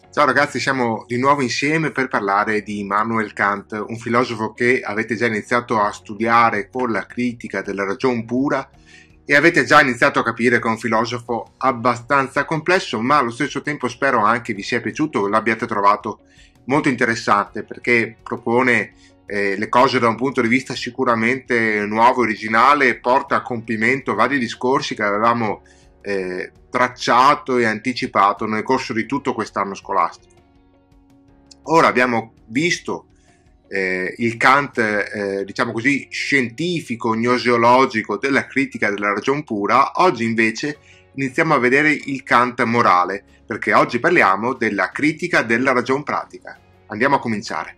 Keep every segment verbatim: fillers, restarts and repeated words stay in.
Ciao ragazzi, siamo di nuovo insieme per parlare di Immanuel Kant, un filosofo che avete già iniziato a studiare con la critica della ragion pura e avete già iniziato a capire che è un filosofo abbastanza complesso, ma allo stesso tempo spero anche vi sia piaciuto e l'abbiate trovato molto interessante, perché propone eh, le cose da un punto di vista sicuramente nuovo, originale, e porta a compimento vari discorsi che avevamo eh, tracciato e anticipato nel corso di tutto quest'anno scolastico. Ora abbiamo visto eh, il Kant, eh, diciamo così, scientifico, gnoseologico della critica della ragion pura. Oggi invece iniziamo a vedere il Kant morale, perché oggi parliamo della critica della ragion pratica. Andiamo a cominciare.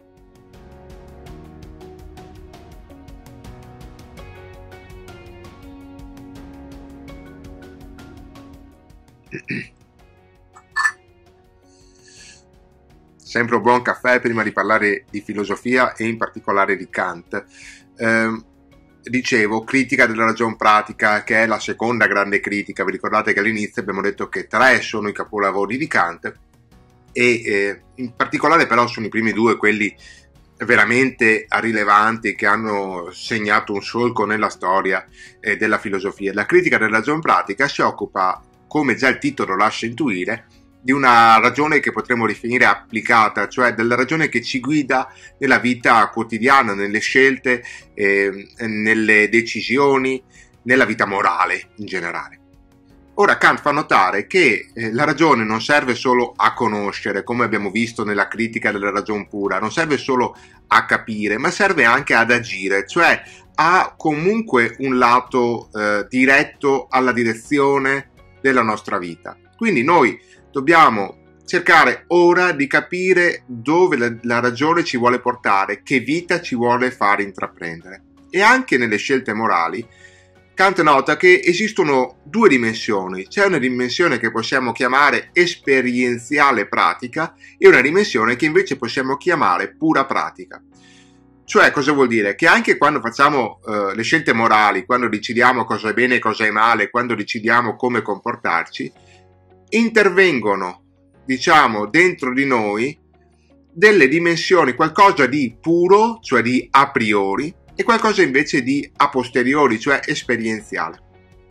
Sempre un buon caffè prima di parlare di filosofia e in particolare di Kant. Eh, dicevo, critica della ragion pratica, che è la seconda grande critica. Vi ricordate che all'inizio abbiamo detto che tre sono i capolavori di Kant e eh, in particolare però sono i primi due quelli veramente rilevanti, che hanno segnato un solco nella storia eh, della filosofia. La critica della ragion pratica si occupa, come già il titolo lascia intuire, di una ragione che potremmo definire applicata, cioè della ragione che ci guida nella vita quotidiana, nelle scelte, eh, nelle decisioni, nella vita morale in generale. Ora Kant fa notare che eh, la ragione non serve solo a conoscere, come abbiamo visto nella critica della ragion pura, non serve solo a capire, ma serve anche ad agire, cioè ha comunque un lato eh, diretto alla direzione della nostra vita. Quindi noi dobbiamo cercare ora di capire dove la, la ragione ci vuole portare, che vita ci vuole fare intraprendere. E anche nelle scelte morali, Kant nota che esistono due dimensioni. C'è una dimensione che possiamo chiamare esperienziale pratica e una dimensione che invece possiamo chiamare pura pratica. Cioè, cosa vuol dire? Che anche quando facciamo uh, le scelte morali, quando decidiamo cosa è bene e cosa è male, quando decidiamo come comportarci, intervengono, diciamo, dentro di noi delle dimensioni, qualcosa di puro, cioè di a priori, e qualcosa invece di a posteriori, cioè esperienziale.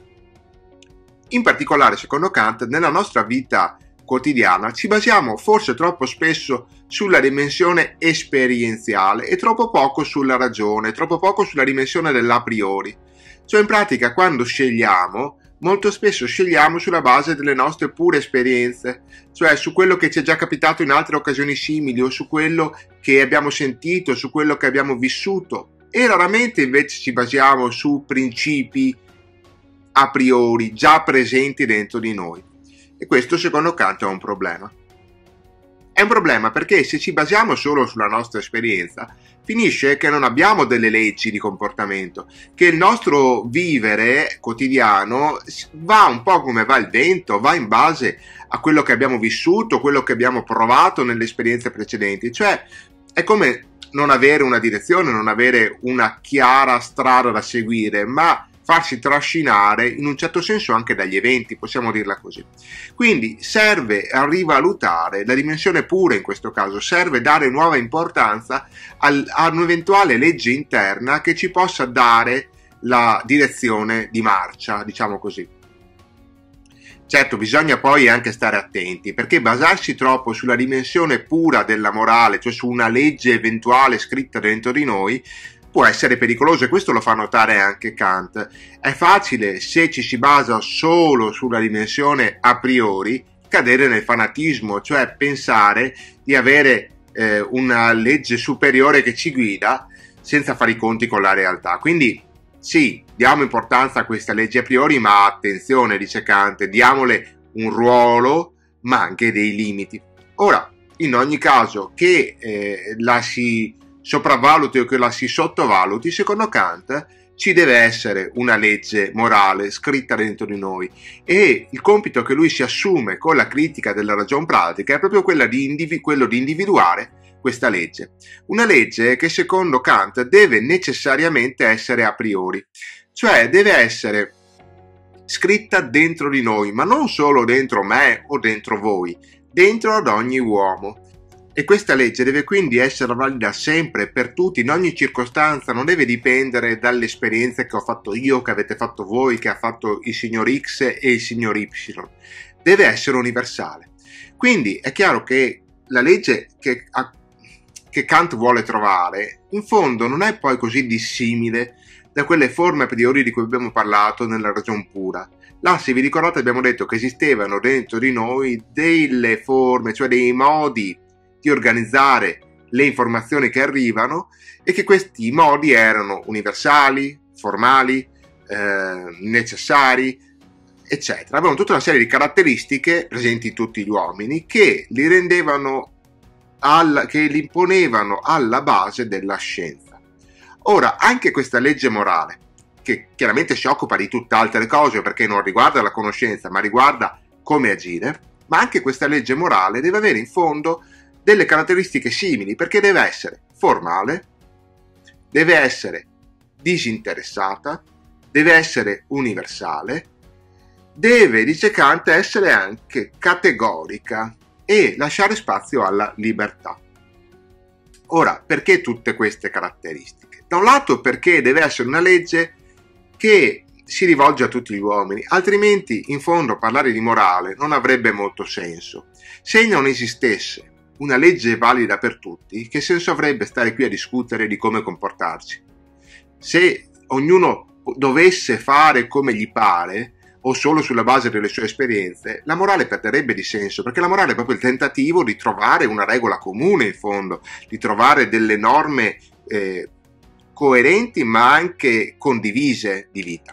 In particolare, secondo Kant, nella nostra vita quotidiana ci basiamo forse troppo spesso sulla dimensione esperienziale e troppo poco sulla ragione, troppo poco sulla dimensione dell'a priori. Cioè, in pratica, quando scegliamo, molto spesso scegliamo sulla base delle nostre pure esperienze, cioè su quello che ci è già capitato in altre occasioni simili o su quello che abbiamo sentito, su quello che abbiamo vissuto, e raramente invece ci basiamo su principi a priori già presenti dentro di noi. E questo secondo Kant è un problema. È un problema perché se ci basiamo solo sulla nostra esperienza, finisce che non abbiamo delle leggi di comportamento, che il nostro vivere quotidiano va un po' come va il vento, va in base a quello che abbiamo vissuto, quello che abbiamo provato nelle esperienze precedenti. Cioè, è come non avere una direzione, non avere una chiara strada da seguire, ma farsi trascinare in un certo senso anche dagli eventi, possiamo dirla così. Quindi serve a rivalutare la dimensione pura in questo caso, serve dare nuova importanza al, a un'eventuale legge interna che ci possa dare la direzione di marcia, diciamo così. Certo, bisogna poi anche stare attenti, perché basarsi troppo sulla dimensione pura della morale, cioè su una legge eventuale scritta dentro di noi, può essere pericoloso, e questo lo fa notare anche Kant. È facile, se ci si basa solo sulla dimensione a priori, cadere nel fanatismo, cioè pensare di avere eh, una legge superiore che ci guida senza fare i conti con la realtà. Quindi sì, diamo importanza a questa legge a priori, ma attenzione, dice Kant, diamole un ruolo, ma anche dei limiti. Ora, in ogni caso, che eh, la si sopravvaluti o che la si sottovaluti, secondo Kant ci deve essere una legge morale scritta dentro di noi, e il compito che lui si assume con la critica della ragion pratica è proprio quella di individu- quello di individuare questa legge. Una legge che secondo Kant deve necessariamente essere a priori, cioè deve essere scritta dentro di noi, ma non solo dentro me o dentro voi, dentro ad ogni uomo. E questa legge deve quindi essere valida sempre, per tutti, in ogni circostanza, non deve dipendere dalle esperienze che ho fatto io, che avete fatto voi, che ha fatto il signor X e il signor Y. Deve essere universale. Quindi è chiaro che la legge che, che Kant vuole trovare, in fondo non è poi così dissimile da quelle forme a priori di cui abbiamo parlato nella ragion pura. Là, se vi ricordate, abbiamo detto che esistevano dentro di noi delle forme, cioè dei modi di organizzare le informazioni che arrivano, e che questi modi erano universali, formali, eh, necessari, eccetera. Avevano tutta una serie di caratteristiche presenti in tutti gli uomini che li rendevano, al, che li imponevano alla base della scienza. Ora, anche questa legge morale, che chiaramente si occupa di tutt'altre cose perché non riguarda la conoscenza, ma riguarda come agire, ma anche questa legge morale deve avere in fondo delle caratteristiche simili, perché deve essere formale, deve essere disinteressata, deve essere universale, deve, dice Kant, essere anche categorica e lasciare spazio alla libertà. Ora, perché tutte queste caratteristiche? Da un lato perché deve essere una legge che si rivolge a tutti gli uomini, altrimenti in fondo parlare di morale non avrebbe molto senso. Se non esistesse una legge valida per tutti, che senso avrebbe stare qui a discutere di come comportarci? Se ognuno dovesse fare come gli pare o solo sulla base delle sue esperienze, la morale perderebbe di senso, perché la morale è proprio il tentativo di trovare una regola comune, in fondo, di trovare delle norme eh, coerenti ma anche condivise di vita.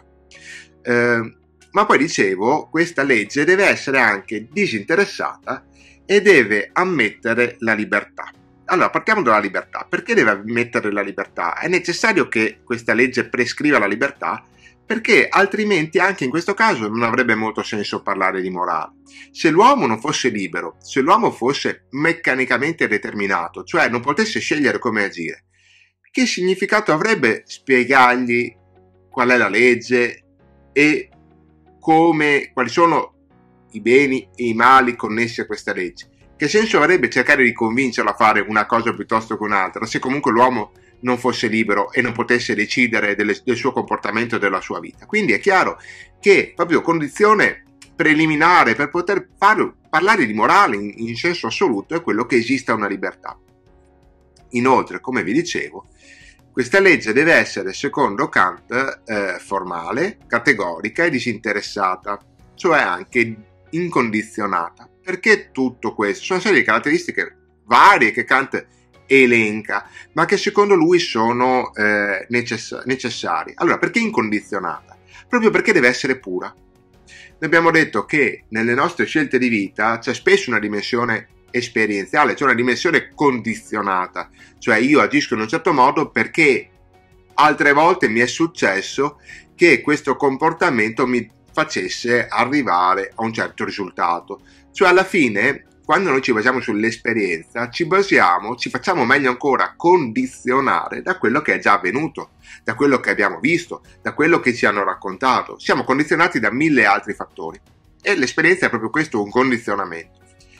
Eh, ma poi dicevo, questa legge deve essere anche disinteressata e deve ammettere la libertà. Allora, partiamo dalla libertà. Perché deve ammettere la libertà? È necessario che questa legge prescriva la libertà, perché altrimenti anche in questo caso non avrebbe molto senso parlare di morale. Se l'uomo non fosse libero, se l'uomo fosse meccanicamente determinato, cioè non potesse scegliere come agire, che significato avrebbe spiegargli qual è la legge e come, quali sono i beni e i mali connessi a questa legge? Che senso avrebbe cercare di convincerlo a fare una cosa piuttosto che un'altra, se comunque l'uomo non fosse libero e non potesse decidere delle, del suo comportamento e della sua vita? Quindi è chiaro che proprio condizione preliminare per poter farlo, parlare di morale in, in senso assoluto è quello che esista una libertà. Inoltre, come vi dicevo, questa legge deve essere, secondo Kant, eh, formale, categorica e disinteressata, cioè anche incondizionata. Perché tutto questo? Sono una serie di caratteristiche varie che Kant elenca, ma che secondo lui sono eh, necess- necessarie. Allora, perché incondizionata? Proprio perché deve essere pura. Noi abbiamo detto che nelle nostre scelte di vita c'è spesso una dimensione esperienziale, c'è una dimensione condizionata, cioè io agisco in un certo modo perché altre volte mi è successo che questo comportamento mi facesse arrivare a un certo risultato. Cioè alla fine, quando noi ci basiamo sull'esperienza, ci basiamo, ci facciamo meglio ancora condizionare da quello che è già avvenuto, da quello che abbiamo visto, da quello che ci hanno raccontato. Siamo condizionati da mille altri fattori e l'esperienza è proprio questo, un condizionamento.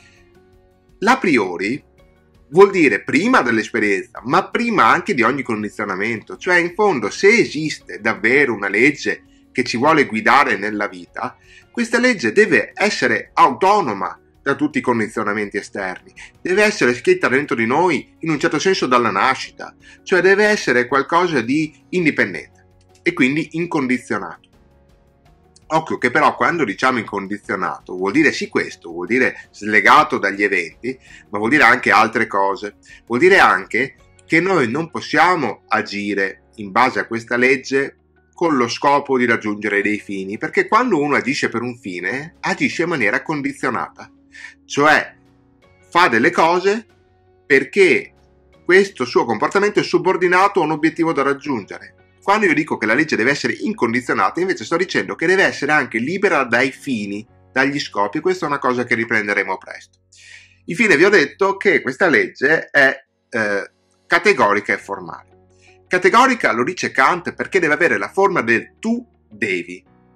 L'a priori vuol dire prima dell'esperienza, ma prima anche di ogni condizionamento. Cioè, in fondo, se esiste davvero una legge che ci vuole guidare nella vita, questa legge deve essere autonoma da tutti i condizionamenti esterni, deve essere scritta dentro di noi in un certo senso dalla nascita, cioè deve essere qualcosa di indipendente e quindi incondizionato. Occhio che però quando diciamo incondizionato vuol dire sì questo, vuol dire slegato dagli eventi, ma vuol dire anche altre cose. Vuol dire anche che noi non possiamo agire in base a questa legge con lo scopo di raggiungere dei fini, perché quando uno agisce per un fine, agisce in maniera condizionata, cioè fa delle cose perché questo suo comportamento è subordinato a un obiettivo da raggiungere. Quando io dico che la legge deve essere incondizionata, invece sto dicendo che deve essere anche libera dai fini, dagli scopi. Questa è una cosa che riprenderemo presto. Infine vi ho detto che questa legge è eh, categorica e formale. Categorica lo dice Kant perché deve avere la forma del tu devi.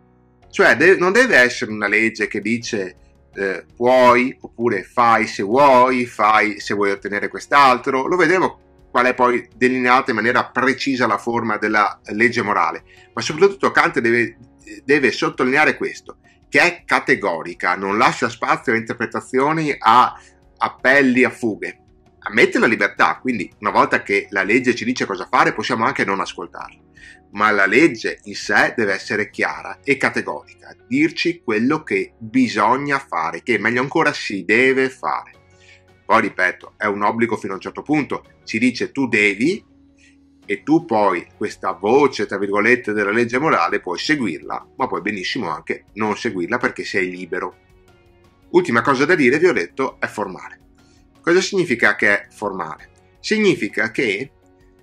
Cioè de- non deve essere una legge che dice eh, puoi oppure fai se vuoi, fai se vuoi ottenere quest'altro. Lo vedremo qual è poi delineata in maniera precisa la forma della legge morale, ma soprattutto Kant deve, deve sottolineare questo, che è categorica, non lascia spazio a interpretazioni, a appelli, a fughe, ammette la libertà, quindi una volta che la legge ci dice cosa fare possiamo anche non ascoltarla, ma la legge in sé deve essere chiara e categorica, dirci quello che bisogna fare, che meglio ancora si deve fare. Poi ripeto, è un obbligo fino a un certo punto, ci dice tu devi e tu poi questa voce tra virgolette della legge morale puoi seguirla, ma puoi benissimo anche non seguirla perché sei libero. Ultima cosa da dire, vi ho detto, è formale. Cosa significa che è formale? Significa che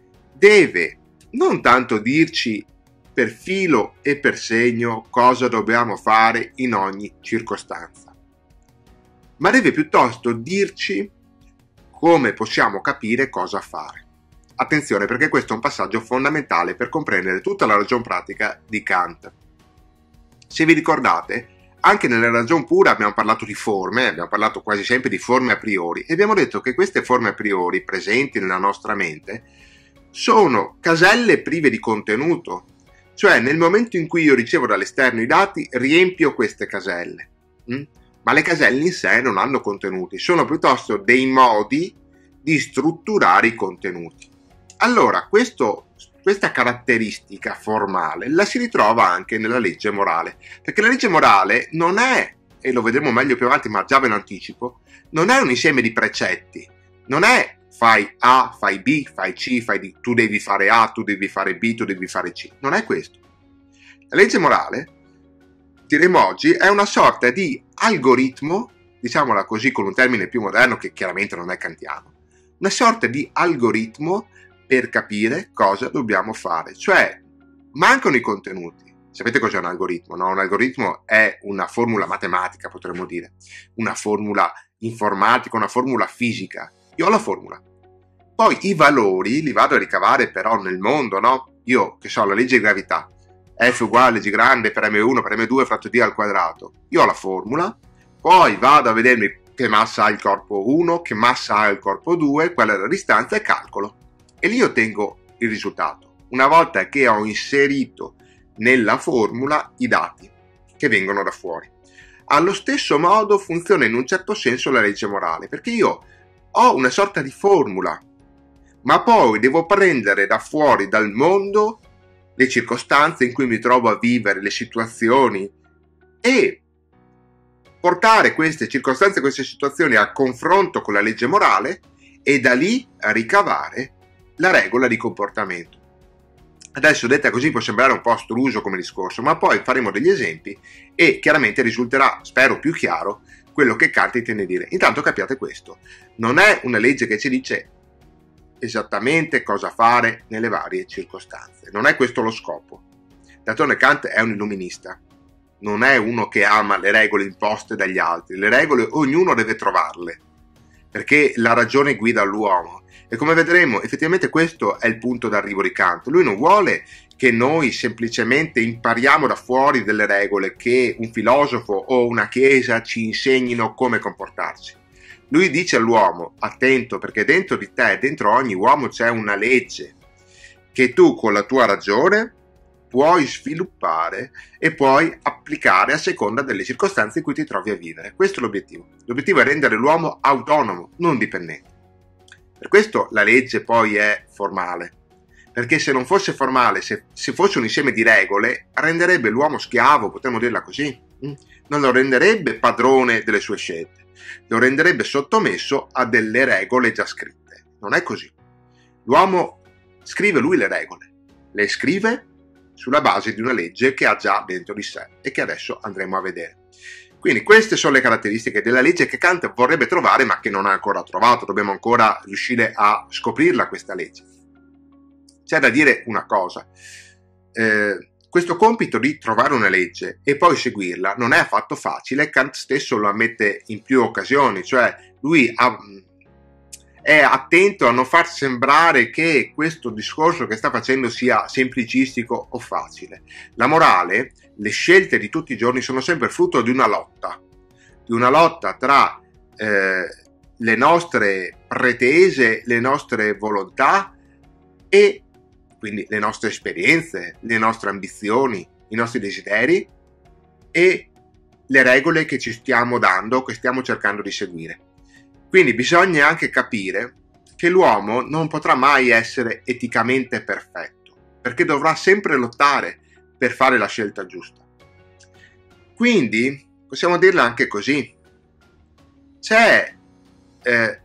deve non tanto dirci per filo e per segno cosa dobbiamo fare in ogni circostanza, ma deve piuttosto dirci come possiamo capire cosa fare. Attenzione, perché questo è un passaggio fondamentale per comprendere tutta la ragion pratica di Kant. Se vi ricordate, anche nella ragion pura abbiamo parlato di forme, abbiamo parlato quasi sempre di forme a priori e abbiamo detto che queste forme a priori presenti nella nostra mente sono caselle prive di contenuto, cioè nel momento in cui io ricevo dall'esterno i dati riempio queste caselle. Mm? Ma le caselle in sé non hanno contenuti, sono piuttosto dei modi di strutturare i contenuti. Allora, questo, questa caratteristica formale la si ritrova anche nella legge morale, perché la legge morale non è, e lo vedremo meglio più avanti, ma già ve lo anticipo, non è un insieme di precetti, non è fai A, fai B, fai C, fai D, tu devi fare A, tu devi fare B, tu devi fare C, non è questo. La legge morale, diremo oggi, è una sorta di algoritmo, diciamola così con un termine più moderno che chiaramente non è kantiano, una sorta di algoritmo per capire cosa dobbiamo fare, cioè mancano i contenuti. Sapete cos'è un algoritmo? No? Un algoritmo è una formula matematica, potremmo dire, una formula informatica, una formula fisica. Io ho la formula, poi i valori li vado a ricavare però nel mondo, no? Io che so, la legge di gravità, F uguale G grande per M uno per M due fratto D al quadrato. Io ho la formula, poi vado a vedermi che massa ha il corpo uno, che massa ha il corpo due, qual è la distanza e calcolo. E lì ottengo il risultato, una volta che ho inserito nella formula i dati che vengono da fuori. Allo stesso modo funziona in un certo senso la legge morale, perché io ho una sorta di formula, ma poi devo prendere da fuori dal mondo le circostanze in cui mi trovo a vivere, le situazioni, e portare queste circostanze, queste situazioni a confronto con la legge morale e da lì a ricavare la regola di comportamento. Adesso detta così può sembrare un po' astruso come discorso, ma poi faremo degli esempi e chiaramente risulterà, spero, più chiaro quello che Kant intende dire. Intanto capiate questo, non è una legge che ci dice esattamente cosa fare nelle varie circostanze, non è questo lo scopo. D'altronde Kant è un illuminista, non è uno che ama le regole imposte dagli altri, le regole ognuno deve trovarle, perché la ragione guida l'uomo. E come vedremo, effettivamente questo è il punto d'arrivo di Kant. Lui non vuole che noi semplicemente impariamo da fuori delle regole, che un filosofo o una chiesa ci insegnino come comportarsi. Lui dice all'uomo, attento, perché dentro di te, dentro ogni uomo c'è una legge che tu con la tua ragione puoi sviluppare e puoi applicare a seconda delle circostanze in cui ti trovi a vivere. Questo è l'obiettivo. L'obiettivo è rendere l'uomo autonomo, non dipendente. Per questo la legge poi è formale, perché se non fosse formale, se, se fosse un insieme di regole, renderebbe l'uomo schiavo, potremmo dirla così, non lo renderebbe padrone delle sue scelte, lo renderebbe sottomesso a delle regole già scritte. Non è così. L'uomo scrive lui le regole, le scrive sulla base di una legge che ha già dentro di sé e che adesso andremo a vedere. Quindi queste sono le caratteristiche della legge che Kant vorrebbe trovare ma che non ha ancora trovato, dobbiamo ancora riuscire a scoprirla questa legge. C'è da dire una cosa, eh, questo compito di trovare una legge e poi seguirla non è affatto facile, Kant stesso lo ammette in più occasioni, cioè lui ha, è attento a non far sembrare che questo discorso che sta facendo sia semplicistico o facile. La morale, le scelte di tutti i giorni sono sempre frutto di una lotta, di una lotta tra eh, le nostre pretese, le nostre volontà e quindi le nostre esperienze, le nostre ambizioni, i nostri desideri e le regole che ci stiamo dando, che stiamo cercando di seguire. Quindi bisogna anche capire che l'uomo non potrà mai essere eticamente perfetto, perché dovrà sempre lottare per fare la scelta giusta. Quindi possiamo dirla anche così: c'è eh,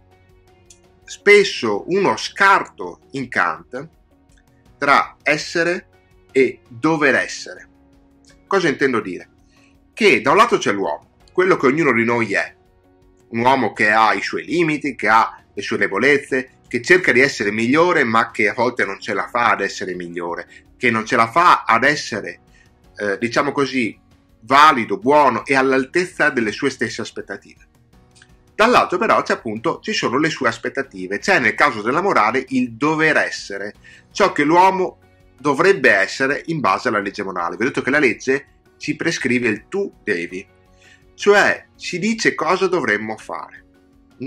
spesso uno scarto in Kant tra essere e dover essere. Cosa intendo dire? Che da un lato c'è l'uomo, quello che ognuno di noi è, un uomo che ha i suoi limiti, che ha le sue debolezze, che cerca di essere migliore ma che a volte non ce la fa ad essere migliore, che non ce la fa ad essere, eh, diciamo così, valido, buono e all'altezza delle sue stesse aspettative. Dall'altro però c'è appunto, ci sono le sue aspettative, c'è nel caso della morale il dover essere, ciò che l'uomo dovrebbe essere in base alla legge morale. Vi ho detto che la legge ci prescrive il tu devi, cioè ci dice cosa dovremmo fare. Mm?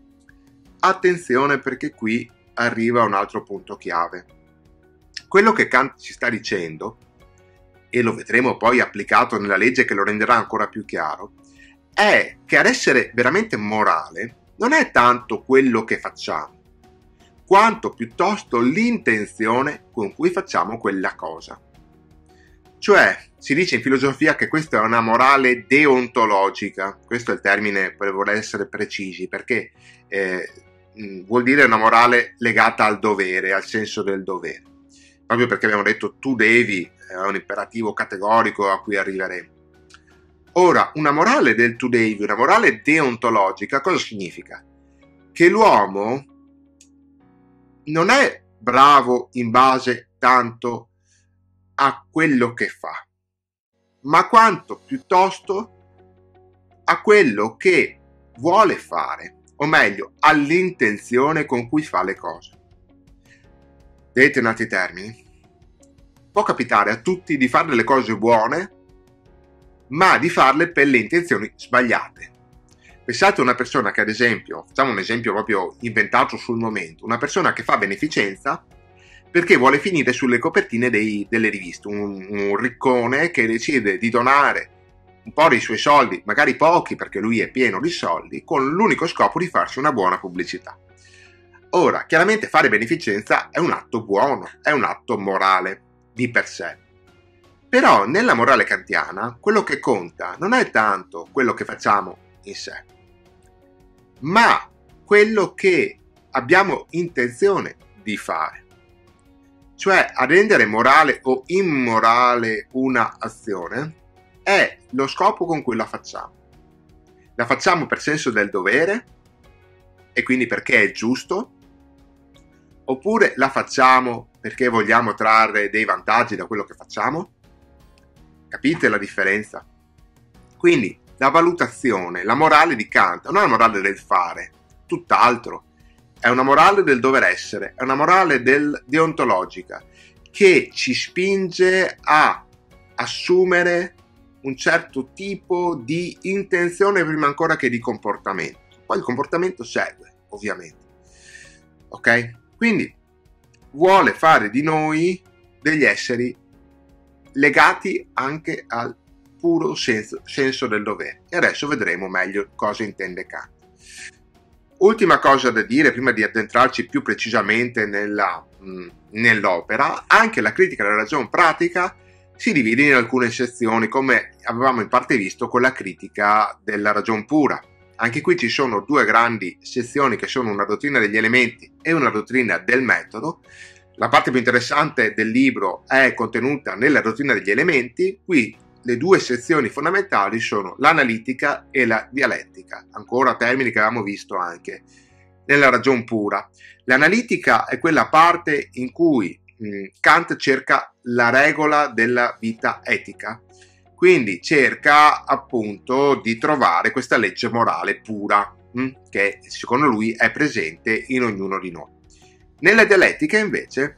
Attenzione, perché qui arriva un altro punto chiave. Quello che Kant ci sta dicendo, e lo vedremo poi applicato nella legge che lo renderà ancora più chiaro, è che ad essere veramente morale non è tanto quello che facciamo, quanto piuttosto l'intenzione con cui facciamo quella cosa. Cioè, si dice in filosofia che questa è una morale deontologica, questo è il termine per voler essere precisi, perché eh, vuol dire una morale legata al dovere, al senso del dovere, proprio perché abbiamo detto tu devi, è un imperativo categorico a cui arriveremo. Ora, una morale del tu devi, una morale deontologica, cosa significa? Che l'uomo non è bravo in base tanto a quello che fa, ma quanto piuttosto a quello che vuole fare, o meglio, all'intenzione con cui fa le cose. Vedete in altri termini? Può capitare a tutti di fare delle cose buone, ma di farle per le intenzioni sbagliate. Pensate a una persona che, ad esempio, facciamo un esempio proprio inventato sul momento, una persona che fa beneficenza perché vuole finire sulle copertine dei, delle riviste, un, un riccone che decide di donare un po' dei suoi soldi, magari pochi perché lui è pieno di soldi, con l'unico scopo di farsi una buona pubblicità. Ora, chiaramente fare beneficenza è un atto buono, è un atto morale di per sé. Però nella morale kantiana quello che conta non è tanto quello che facciamo in sé, ma quello che abbiamo intenzione di fare. Cioè, a rendere morale o immorale una azione è lo scopo con cui la facciamo. La facciamo per senso del dovere e quindi perché è giusto, oppure la facciamo perché vogliamo trarre dei vantaggi da quello che facciamo? Capite la differenza? Quindi la valutazione, la morale di Kant non è una morale del fare, tutt'altro. È una morale del dover essere, è una morale del deontologica che ci spinge a assumere un certo tipo di intenzione prima ancora che di comportamento. Poi il comportamento segue, ovviamente. Ok? Quindi vuole fare di noi degli esseri legati anche al puro senso, senso del dovere. E adesso vedremo meglio cosa intende Kant. Ultima cosa da dire, prima di addentrarci più precisamente nella, mh, nell'opera, anche la critica della ragione pratica si divide in alcune sezioni, come avevamo in parte visto con la critica della ragion pura. Anche qui ci sono due grandi sezioni che sono una dottrina degli elementi e una dottrina del metodo. La parte più interessante del libro è contenuta nella dottrina degli elementi. Qui le due sezioni fondamentali sono l'analitica e la dialettica, ancora termini che avevamo visto anche nella ragion pura. L'analitica è quella parte in cui mh, Kant cerca la regola della vita etica, quindi cerca appunto di trovare questa legge morale pura, mh, che secondo lui è presente in ognuno di noi. Nella dialettica invece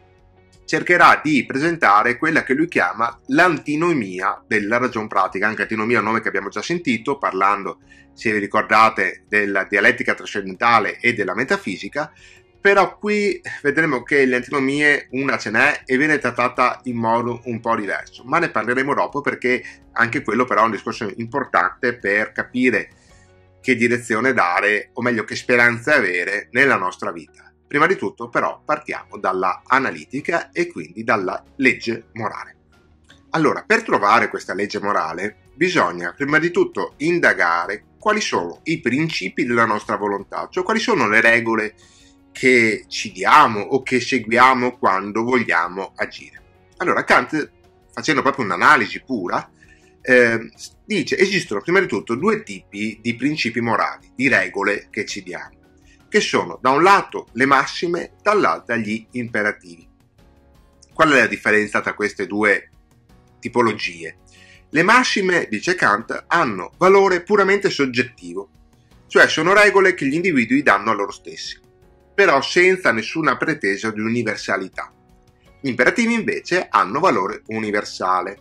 cercherà di presentare quella che lui chiama l'antinomia della ragion pratica. Anche antinomia è un nome che abbiamo già sentito parlando, se vi ricordate, della dialettica trascendentale e della metafisica, però qui vedremo che le antinomie una ce n'è e viene trattata in modo un po' diverso, ma ne parleremo dopo, perché anche quello però è un discorso importante per capire che direzione dare, o meglio che speranze avere nella nostra vita. Prima di tutto però partiamo dalla analitica e quindi dalla legge morale. Allora, per trovare questa legge morale bisogna prima di tutto indagare quali sono i principi della nostra volontà, cioè quali sono le regole che ci diamo o che seguiamo quando vogliamo agire. Allora Kant, facendo proprio un'analisi pura, eh, dice esistono prima di tutto due tipi di principi morali, di regole che ci diamo, che sono da un lato le massime, dall'altro gli imperativi. Qual è la differenza tra queste due tipologie? Le massime, dice Kant, hanno valore puramente soggettivo, cioè sono regole che gli individui danno a loro stessi, però senza nessuna pretesa di universalità. Gli imperativi invece hanno valore universale.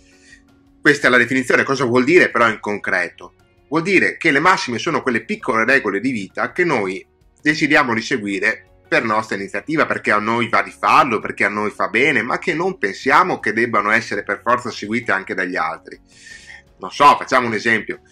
Questa è la definizione. Cosa vuol dire però in concreto? Vuol dire che le massime sono quelle piccole regole di vita che noi decidiamo di seguire per nostra iniziativa, perché a noi va di farlo, perché a noi fa bene, ma che non pensiamo che debbano essere per forza seguite anche dagli altri. Non so, facciamo un esempio.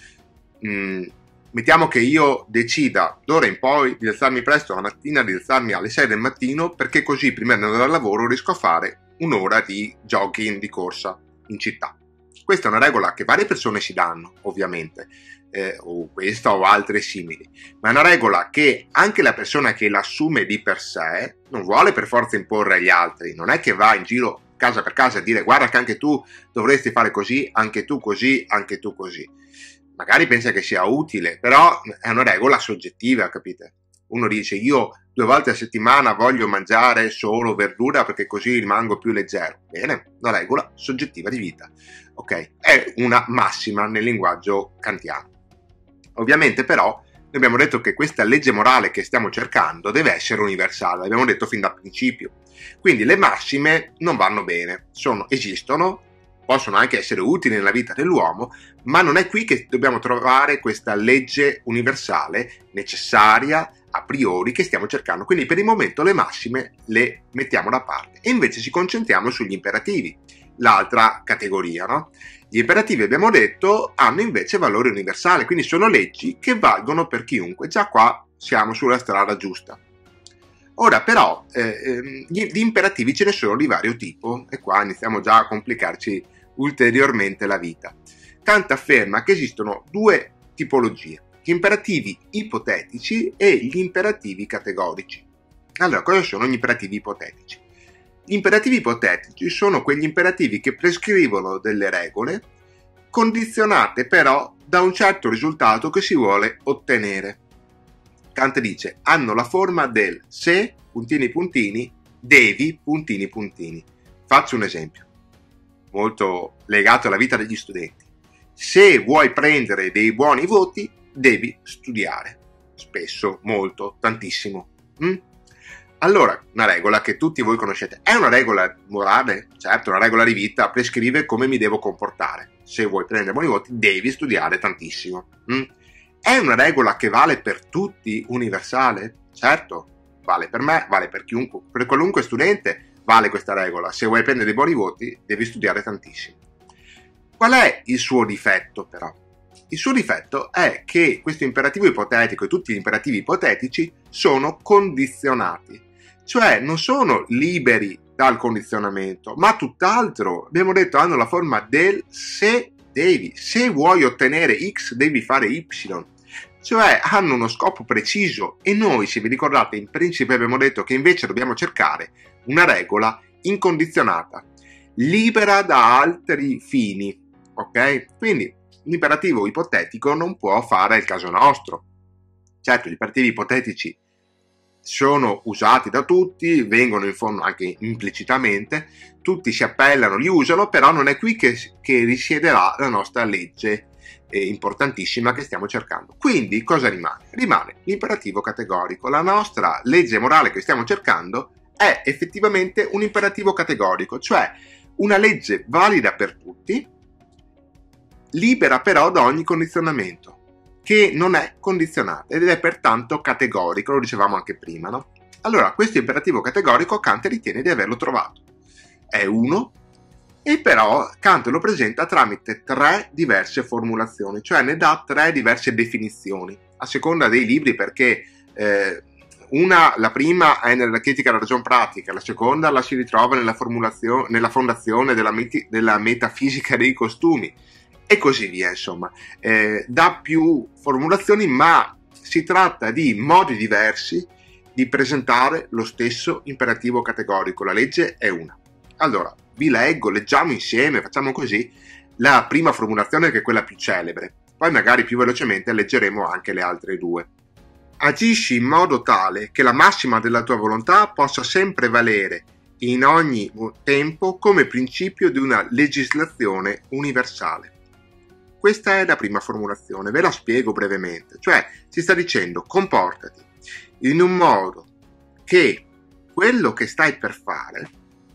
Mm, mettiamo che io decida d'ora in poi di alzarmi presto la mattina, di alzarmi alle sei del mattino, perché così prima di andare al lavoro riesco a fare un'ora di jogging, di corsa in città. Questa è una regola che varie persone si danno, ovviamente, eh, o questa o altre simili, ma è una regola che anche la persona che l'assume di per sé non vuole per forza imporre agli altri. Non è che va in giro casa per casa a dire guarda che anche tu dovresti fare così, anche tu così, anche tu così. Magari pensa che sia utile, però è una regola soggettiva, capite? Uno dice io due volte a settimana voglio mangiare solo verdura perché così rimango più leggero. Bene, una regola soggettiva di vita. Ok, è una massima nel linguaggio kantiano. Ovviamente però noi abbiamo detto che questa legge morale che stiamo cercando deve essere universale, l'abbiamo detto fin da principio. Quindi le massime non vanno bene, sono, esistono, possono anche essere utili nella vita dell'uomo, ma non è qui che dobbiamo trovare questa legge universale necessaria a priori che stiamo cercando. Quindi per il momento le massime le mettiamo da parte e invece ci concentriamo sugli imperativi, l'altra categoria, no? Gli imperativi, abbiamo detto, hanno invece valore universale, quindi sono leggi che valgono per chiunque. Già qua siamo sulla strada giusta. Ora però eh, gli, gli imperativi ce ne sono di vario tipo e qua iniziamo già a complicarci ulteriormente la vita. Kant afferma che esistono due tipologie, gli imperativi ipotetici e gli imperativi categorici. Allora, cosa sono gli imperativi ipotetici? Gli imperativi ipotetici sono quegli imperativi che prescrivono delle regole, condizionate però da un certo risultato che si vuole ottenere. Kant dice, hanno la forma del se, puntini puntini, devi, puntini puntini. Faccio un esempio, molto legato alla vita degli studenti. Se vuoi prendere dei buoni voti, devi studiare. Spesso, molto, tantissimo. Mm? Allora, una regola che tutti voi conoscete, è una regola morale? Certo, una regola di vita, prescrive come mi devo comportare. Se vuoi prendere buoni voti, devi studiare tantissimo. Mm? È una regola che vale per tutti, universale? Certo, vale per me, vale per chiunque, per qualunque studente vale questa regola. Se vuoi prendere dei buoni voti, devi studiare tantissimo. Qual è il suo difetto, però? Il suo difetto è che questo imperativo ipotetico e tutti gli imperativi ipotetici sono condizionati. Cioè non sono liberi dal condizionamento, ma tutt'altro. Abbiamo detto hanno la forma del se devi. Se vuoi ottenere X devi fare Y. Cioè hanno uno scopo preciso e noi, se vi ricordate, in principio abbiamo detto che invece dobbiamo cercare una regola incondizionata, libera da altri fini. Ok? Quindi l'imperativo ipotetico non può fare il caso nostro. Certo, gli imperativi ipotetici sono usati da tutti, vengono in fondo anche implicitamente, tutti si appellano, li usano, però non è qui che, che risiederà la nostra legge eh, importantissima che stiamo cercando. Quindi cosa rimane? Rimane l'imperativo categorico. La nostra legge morale che stiamo cercando è effettivamente un imperativo categorico, cioè una legge valida per tutti, libera però da ogni condizionamento, che non è condizionata ed è pertanto categorico, lo dicevamo anche prima, no? Allora, questo imperativo categorico Kant ritiene di averlo trovato. È uno, e però Kant lo presenta tramite tre diverse formulazioni, cioè ne dà tre diverse definizioni, a seconda dei libri, perché eh, una, la prima è nella critica della ragion pratica, la seconda la si ritrova nella, formulazione, nella fondazione della, meti, della metafisica dei costumi, e così via, insomma. Eh, dà più formulazioni, ma si tratta di modi diversi di presentare lo stesso imperativo categorico. La legge è una. Allora, vi leggo, leggiamo insieme, facciamo così, la prima formulazione, che è quella più celebre. Poi magari più velocemente leggeremo anche le altre due. Agisci in modo tale che la massima della tua volontà possa sempre valere in ogni tempo come principio di una legislazione universale. Questa è la prima formulazione, ve la spiego brevemente. Cioè, si sta dicendo: comportati in un modo che quello che stai per fare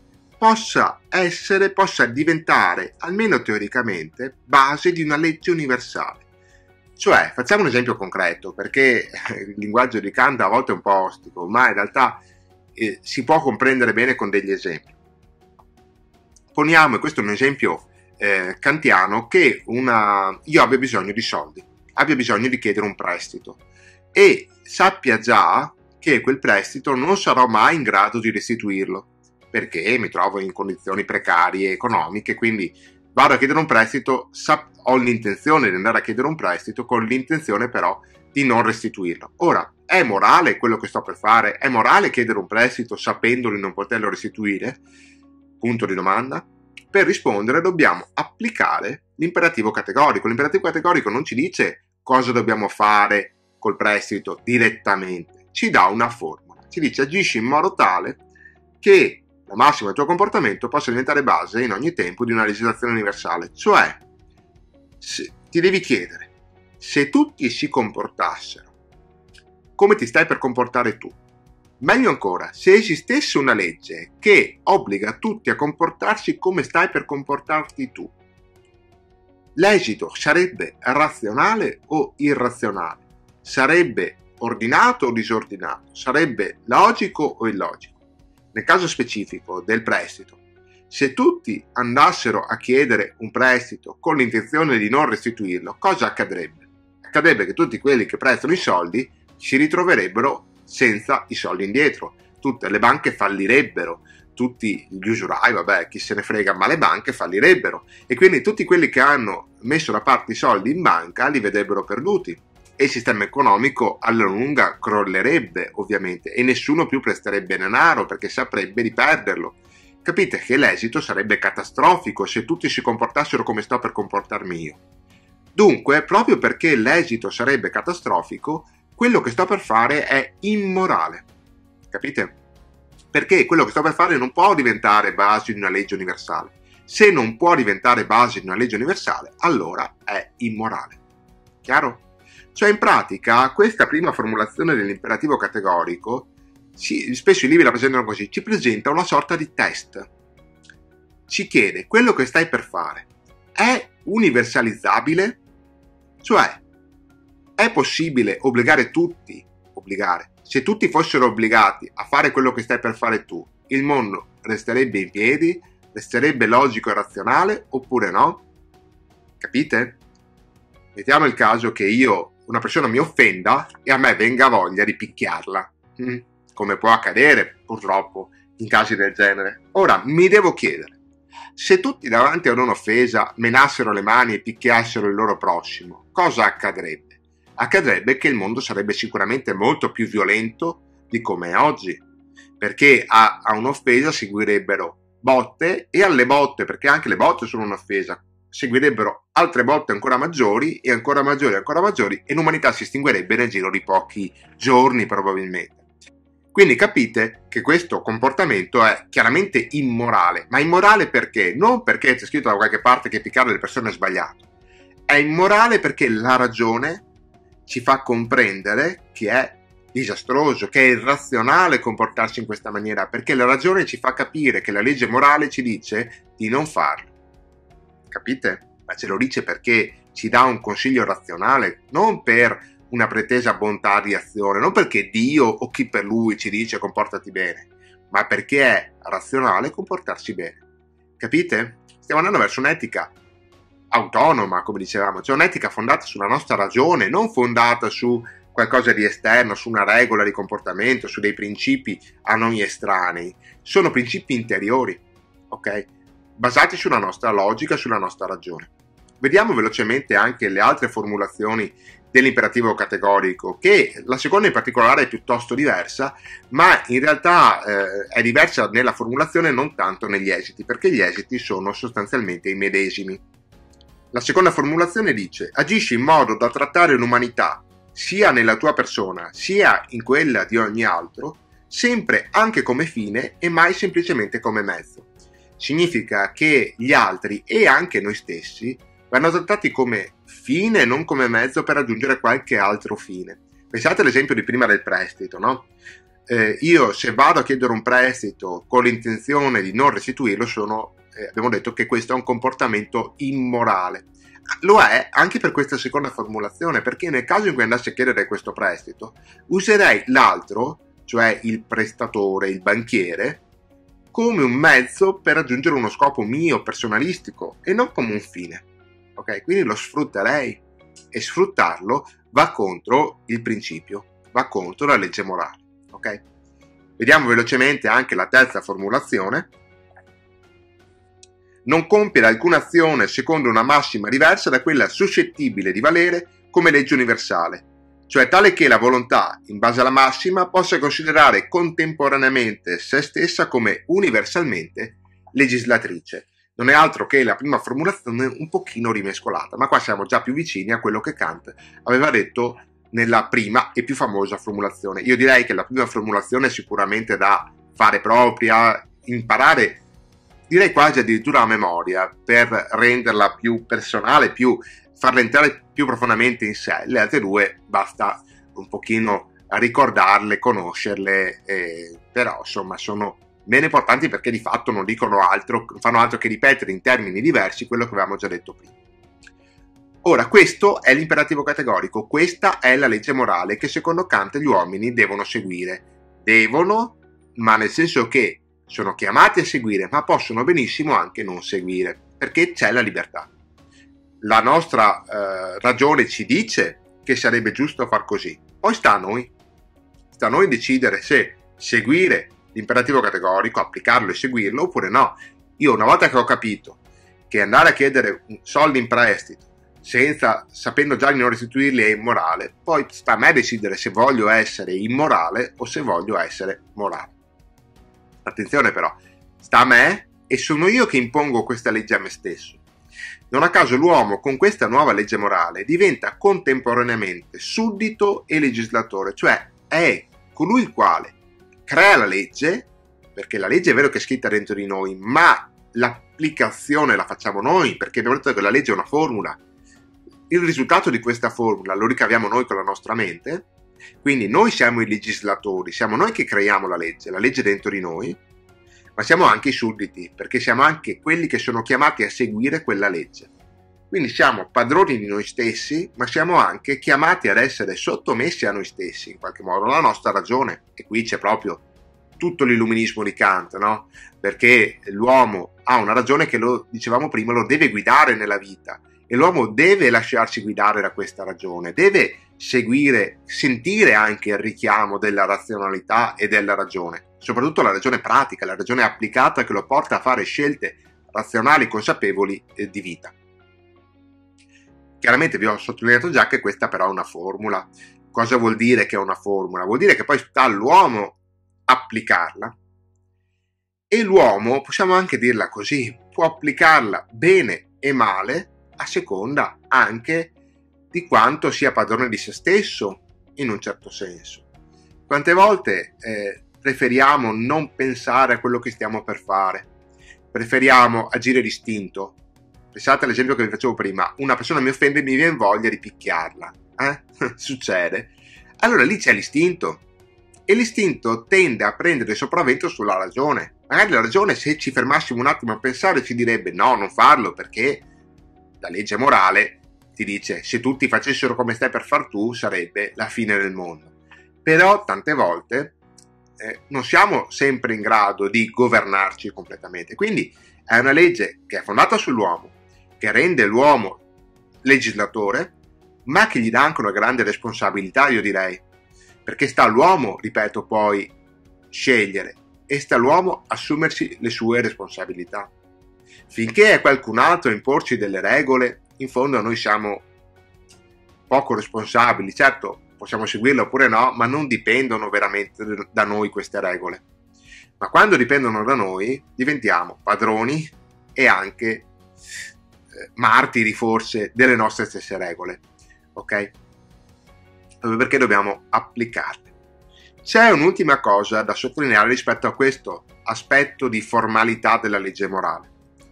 possa essere, possa diventare, almeno teoricamente, base di una legge universale. Cioè, facciamo un esempio concreto, perché il linguaggio di Kant a volte è un po' ostico, ma in realtà eh, si può comprendere bene con degli esempi. Poniamo, e questo è un esempio eh, kantiano, che una, io abbia bisogno di soldi, abbia bisogno di chiedere un prestito, e sappia già che quel prestito non sarò mai in grado di restituirlo, perché mi trovo in condizioni precarie economiche, quindi vado a chiedere un prestito, ho l'intenzione di andare a chiedere un prestito con l'intenzione però di non restituirlo. Ora, è morale quello che sto per fare? È morale chiedere un prestito sapendo di non poterlo restituire? Punto di domanda. Per rispondere dobbiamo applicare l'imperativo categorico. L'imperativo categorico non ci dice cosa dobbiamo fare col prestito direttamente, ci dà una formula, ci dice: agisci in modo tale che la massima del tuo comportamento possa diventare base in ogni tempo di una legislazione universale. Cioè, se, ti devi chiedere, se tutti si comportassero come ti stai per comportare tu, meglio ancora, se esistesse una legge che obbliga tutti a comportarsi come stai per comportarti tu, l'esito sarebbe razionale o irrazionale? Sarebbe ordinato o disordinato? Sarebbe logico o illogico? Nel caso specifico del prestito, se tutti andassero a chiedere un prestito con l'intenzione di non restituirlo, cosa accadrebbe? Accadrebbe che tutti quelli che prestano i soldi si ritroverebbero senza i soldi indietro, tutte le banche fallirebbero, tutti gli usurai, vabbè, chi se ne frega, ma le banche fallirebbero, e quindi tutti quelli che hanno messo da parte i soldi in banca li vedrebbero perduti. E il sistema economico alla lunga crollerebbe, ovviamente, e nessuno più presterebbe denaro perché saprebbe di perderlo. Capite che l'esito sarebbe catastrofico se tutti si comportassero come sto per comportarmi io. Dunque, proprio perché l'esito sarebbe catastrofico, quello che sto per fare è immorale. Capite? Perché quello che sto per fare non può diventare base di una legge universale. Se non può diventare base di una legge universale, allora è immorale. Chiaro? Cioè, in pratica, questa prima formulazione dell'imperativo categorico, ci, spesso i libri la presentano così, ci presenta una sorta di test. Ci chiede: quello che stai per fare è universalizzabile? Cioè, è possibile obbligare tutti, obbligare, se tutti fossero obbligati a fare quello che stai per fare tu, il mondo resterebbe in piedi, resterebbe logico e razionale, oppure no? Capite? Mettiamo il caso che io, una persona mi offenda e a me venga voglia di picchiarla, mm, come può accadere purtroppo in casi del genere. Ora mi devo chiedere: se tutti davanti ad un'offesa menassero le mani e picchiassero il loro prossimo, cosa accadrebbe? Accadrebbe che il mondo sarebbe sicuramente molto più violento di come è oggi, perché a, a un'offesa seguirebbero botte, e alle botte, perché anche le botte sono un'offesa, seguirebbero altre botte ancora maggiori e ancora maggiori e ancora maggiori, e l'umanità si estinguerebbe nel giro di pochi giorni probabilmente. Quindi capite che questo comportamento è chiaramente immorale, ma immorale perché? Non perché c'è scritto da qualche parte che piccare le persone è sbagliato, è è immorale perché la ragione ci fa comprendere che è disastroso, che è irrazionale comportarsi in questa maniera, perché la ragione ci fa capire che la legge morale ci dice di non farlo. Capite? Ma ce lo dice perché ci dà un consiglio razionale, non per una pretesa bontà di azione, non perché Dio o chi per lui ci dice comportati bene, ma perché è razionale comportarsi bene. Capite? Stiamo andando verso un'etica autonoma, come dicevamo, cioè un'etica fondata sulla nostra ragione, non fondata su qualcosa di esterno, su una regola di comportamento, su dei principi a noi estranei. Sono principi interiori, ok? Basati sulla nostra logica, sulla nostra ragione. Vediamo velocemente anche le altre formulazioni dell'imperativo categorico, che la seconda in particolare è piuttosto diversa, ma in realtà eh, è diversa nella formulazione, non tanto negli esiti, perché gli esiti sono sostanzialmente i medesimi. La seconda formulazione dice: agisci in modo da trattare l'umanità sia nella tua persona sia in quella di ogni altro, sempre anche come fine e mai semplicemente come mezzo. Significa che gli altri e anche noi stessi vanno trattati come fine e non come mezzo per raggiungere qualche altro fine. Pensate all'esempio di prima del prestito, no? Eh, io se vado a chiedere un prestito con l'intenzione di non restituirlo, sono, eh, abbiamo detto che questo è un comportamento immorale. Lo è anche per questa seconda formulazione, perché nel caso in cui andassi a chiedere questo prestito, userei l'altro, cioè il prestatore, il banchiere, come un mezzo per raggiungere uno scopo mio, personalistico, e non come un fine. Ok? Quindi lo sfrutterei, e sfruttarlo va contro il principio, va contro la legge morale. Ok? Vediamo velocemente anche la terza formulazione. Non compiere alcuna azione secondo una massima diversa da quella suscettibile di valere come legge universale, cioè tale che la volontà, in base alla massima, possa considerare contemporaneamente se stessa come universalmente legislatrice. Non è altro che la prima formulazione un pochino rimescolata, ma qua siamo già più vicini a quello che Kant aveva detto nella prima e più famosa formulazione. Io direi che la prima formulazione è sicuramente da fare propria, imparare, direi quasi addirittura a memoria, per renderla più personale, più farla entrare più profondamente in sé. Le altre due basta un pochino ricordarle, conoscerle, eh, però insomma sono meno importanti perché di fatto non dicono altro, fanno altro che ripetere in termini diversi quello che avevamo già detto prima. Ora, questo è l'imperativo categorico, questa è la legge morale che secondo Kant gli uomini devono seguire. Devono, ma nel senso che sono chiamati a seguire, ma possono benissimo anche non seguire, perché c'è la libertà. La nostra eh, ragione ci dice che sarebbe giusto far così, poi sta a noi, sta a noi decidere se seguire l'imperativo categorico, applicarlo e seguirlo oppure no. Io una volta che ho capito che andare a chiedere soldi in prestito senza, sapendo già di non restituirli è immorale, poi sta a me decidere se voglio essere immorale o se voglio essere morale. Attenzione però, sta a me e sono io che impongo questa legge a me stesso. Non a caso l'uomo con questa nuova legge morale diventa contemporaneamente suddito e legislatore, cioè è colui il quale crea la legge, perché la legge è vero che è scritta dentro di noi, ma l'applicazione la facciamo noi, perché abbiamo detto che la legge è una formula. Il risultato di questa formula lo ricaviamo noi con la nostra mente, quindi noi siamo i legislatori, siamo noi che creiamo la legge, la legge è dentro di noi, ma siamo anche i sudditi, perché siamo anche quelli che sono chiamati a seguire quella legge. Quindi siamo padroni di noi stessi, ma siamo anche chiamati ad essere sottomessi a noi stessi, in qualche modo, alla nostra ragione. E qui c'è proprio tutto l'illuminismo di Kant, no? Perché l'uomo ha una ragione che, lo dicevamo prima, lo deve guidare nella vita, e l'uomo deve lasciarsi guidare da questa ragione, deve seguire, sentire anche il richiamo della razionalità e della ragione, soprattutto la ragione pratica, la ragione applicata che lo porta a fare scelte razionali, consapevoli eh, di vita. Chiaramente vi ho sottolineato già che questa però è una formula. Cosa vuol dire che è una formula? Vuol dire che poi sta all'uomo applicarla, e l'uomo, possiamo anche dirla così, può applicarla bene e male a seconda anche di quanto sia padrone di se stesso, in un certo senso. Quante volte eh, preferiamo non pensare a quello che stiamo per fare, preferiamo agire d'istinto, pensate all'esempio che vi facevo prima, una persona mi offende e mi viene voglia di picchiarla, eh? Succede. Allora lì c'è l'istinto, e l'istinto tende a prendere il sopravvento sulla ragione. Magari la ragione, se ci fermassimo un attimo a pensare, ci direbbe no, non farlo, perché la legge morale ti dice se tutti facessero come stai per far tu sarebbe la fine del mondo. Però tante volte eh, non siamo sempre in grado di governarci completamente, quindi è una legge che è fondata sull'uomo, che rende l'uomo legislatore, ma che gli dà anche una grande responsabilità, io direi, perché sta all'uomo, ripeto, poi scegliere, e sta all'uomo assumersi le sue responsabilità. Finché è qualcun altro a imporci delle regole, in fondo noi siamo poco responsabili. Certo, possiamo seguirle oppure no, ma non dipendono veramente da noi queste regole. Ma quando dipendono da noi, diventiamo padroni e anche eh, martiri forse delle nostre stesse regole. Ok? Perché dobbiamo applicarle. C'è un'ultima cosa da sottolineare rispetto a questo aspetto di formalità della legge morale.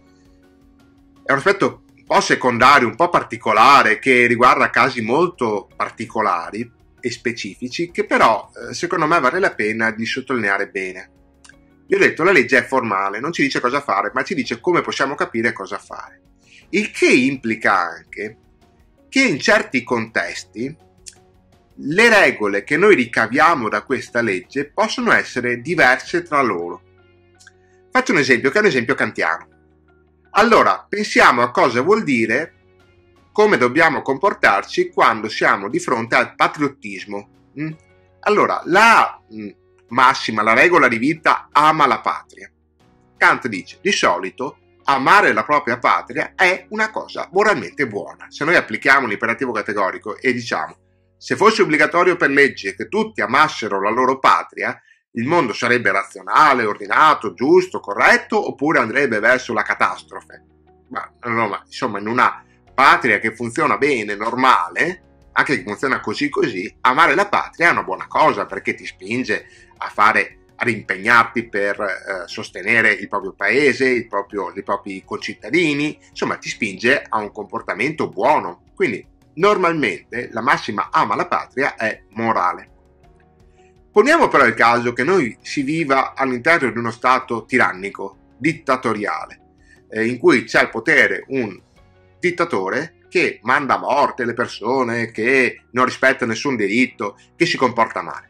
È un aspetto un po' secondario, un po' particolare, che riguarda casi molto particolari e specifici, che però eh, secondo me vale la pena di sottolineare bene. Vi ho detto, la legge è formale, non ci dice cosa fare, ma ci dice come possiamo capire cosa fare. Il che implica anche che in certi contesti le regole che noi ricaviamo da questa legge possono essere diverse tra loro. Faccio un esempio, che è un esempio kantiano. Allora, pensiamo a cosa vuol dire, come dobbiamo comportarci quando siamo di fronte al patriottismo. Allora, la massima, la regola di vita, ama la patria. Kant dice, di solito, amare la propria patria è una cosa moralmente buona. Se noi applichiamo l'imperativo categorico e diciamo, se fosse obbligatorio per legge che tutti amassero la loro patria, il mondo sarebbe razionale, ordinato, giusto, corretto, oppure andrebbe verso la catastrofe. Ma, no, ma insomma, in una patria che funziona bene, normale, anche che funziona così così, amare la patria è una buona cosa, perché ti spinge a fare, ad impegnarti per eh, sostenere il proprio paese, il proprio, i propri concittadini, insomma ti spinge a un comportamento buono. Quindi normalmente la massima ama la patria è morale. Poniamo però il caso che noi si viva all'interno di uno stato tirannico, dittatoriale, eh, in cui c'è al potere un dittatore che manda a morte le persone, che non rispetta nessun diritto, che si comporta male,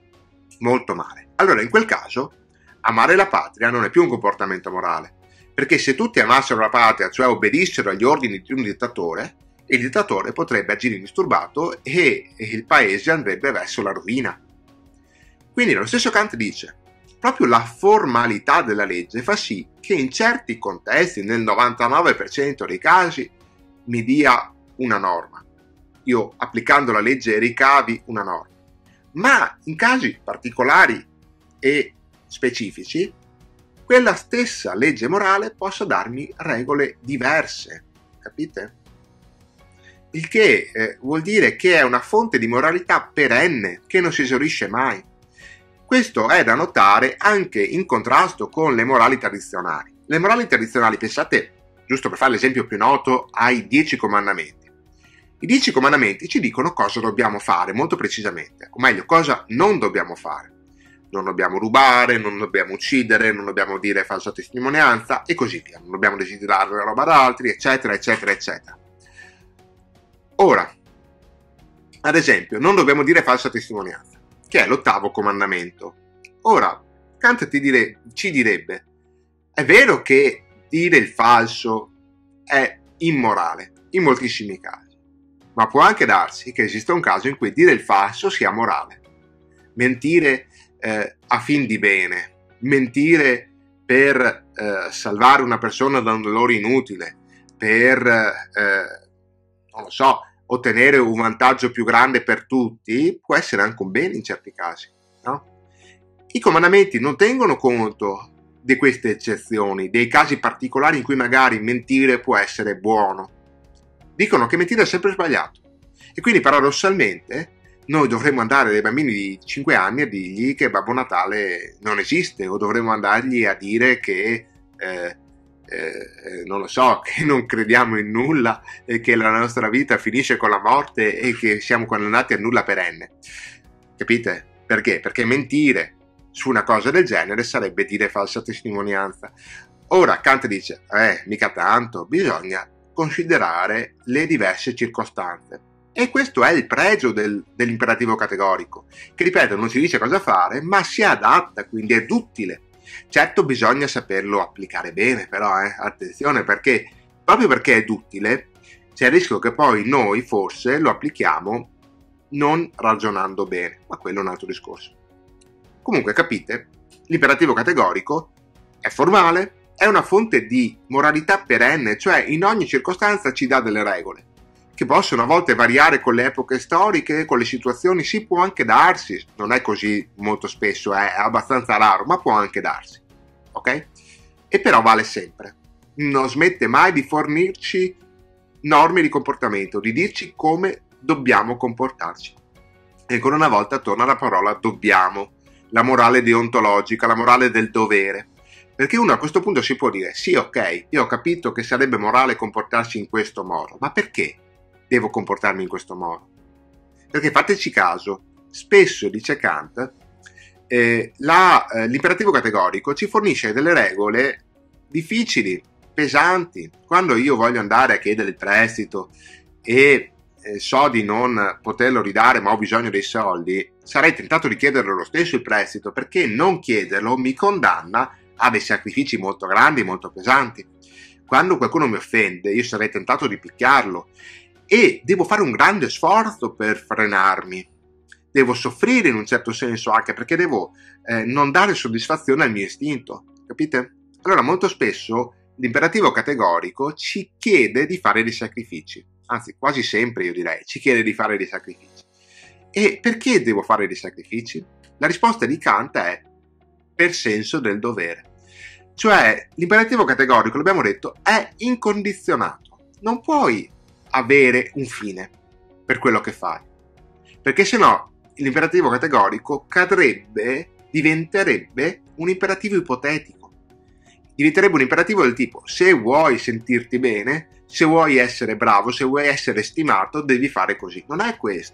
molto male. Allora in quel caso amare la patria non è più un comportamento morale, perché se tutti amassero la patria, cioè obbedissero agli ordini di un dittatore, il dittatore potrebbe agire indisturbato e il paese andrebbe verso la rovina. Quindi lo stesso Kant dice, proprio la formalità della legge fa sì che in certi contesti, nel novantanove per cento dei casi, mi dia una norma. Io applicando la legge ricavi una norma. Ma in casi particolari e specifici, quella stessa legge morale possa darmi regole diverse. Capite? Il che eh, vuol dire che è una fonte di moralità perenne, che non si esaurisce mai. Questo è da notare anche in contrasto con le morali tradizionali. Le morali tradizionali, pensate, giusto per fare l'esempio più noto, ai dieci comandamenti. I dieci comandamenti ci dicono cosa dobbiamo fare molto precisamente, o meglio, cosa non dobbiamo fare. Non dobbiamo rubare, non dobbiamo uccidere, non dobbiamo dire falsa testimonianza e così via. Non dobbiamo desiderare la roba da altri, eccetera, eccetera, eccetera. Ora, ad esempio, non dobbiamo dire falsa testimonianza, che è l'ottavo comandamento. Ora, Kant ti dire, ci direbbe, è vero che dire il falso è immorale, in moltissimi casi, ma può anche darsi che esista un caso in cui dire il falso sia morale. Mentire eh, a fin di bene, mentire per eh, salvare una persona da un dolore inutile, per, eh, non lo so, ottenere un vantaggio più grande per tutti, può essere anche un bene in certi casi, no? I comandamenti non tengono conto di queste eccezioni, dei casi particolari in cui magari mentire può essere buono. Dicono che mentire è sempre sbagliato. E quindi paradossalmente noi dovremmo andare dai bambini di cinque anni a dirgli che Babbo Natale non esiste, o dovremmo andargli a dire che eh, eh, non lo so, che non crediamo in nulla e che la nostra vita finisce con la morte e che siamo condannati a nulla perenne. Capite? Perché? Perché mentire su una cosa del genere sarebbe dire falsa testimonianza. Ora Kant dice, eh, mica tanto, bisogna considerare le diverse circostanze. E questo è il pregio del, dell'imperativo categorico, che ripeto, non si dice cosa fare, ma si adatta, quindi è duttile. Certo bisogna saperlo applicare bene, però, eh, attenzione, perché proprio perché è duttile, c'è il rischio che poi noi forse lo applichiamo non ragionando bene, ma quello è un altro discorso. Comunque, capite, l'imperativo categorico è formale, è una fonte di moralità perenne, cioè in ogni circostanza ci dà delle regole, che possono a volte variare con le epoche storiche, con le situazioni, si può anche darsi, non è così molto spesso, è abbastanza raro, ma può anche darsi, ok? E però vale sempre, non smette mai di fornirci norme di comportamento, di dirci come dobbiamo comportarci. E ancora una volta torna la parola dobbiamo, la morale deontologica, la morale del dovere. Perché uno a questo punto si può dire, sì, ok, io ho capito che sarebbe morale comportarsi in questo modo, ma perché devo comportarmi in questo modo? Perché fateci caso, spesso, dice Kant, eh, la, eh, l'imperativo categorico ci fornisce delle regole difficili, pesanti. Quando io voglio andare a chiedere il prestito e eh, so di non poterlo ridare ma ho bisogno dei soldi, sarei tentato di chiederlo lo stesso il prestito, perché non chiederlo mi condanna a dei sacrifici molto grandi, molto pesanti. Quando qualcuno mi offende, io sarei tentato di picchiarlo e devo fare un grande sforzo per frenarmi. Devo soffrire in un certo senso anche perché devo eh, non dare soddisfazione al mio istinto, capite? Allora molto spesso l'imperativo categorico ci chiede di fare dei sacrifici, anzi quasi sempre io direi, ci chiede di fare dei sacrifici. E perché devo fare dei sacrifici? La risposta di Kant è per senso del dovere. Cioè l'imperativo categorico, l'abbiamo detto, è incondizionato. Non puoi avere un fine per quello che fai, perché sennò l'imperativo categorico cadrebbe, diventerebbe un imperativo ipotetico. Diventerebbe un imperativo del tipo: se vuoi sentirti bene, se vuoi essere bravo, se vuoi essere stimato, devi fare così. Non è questo.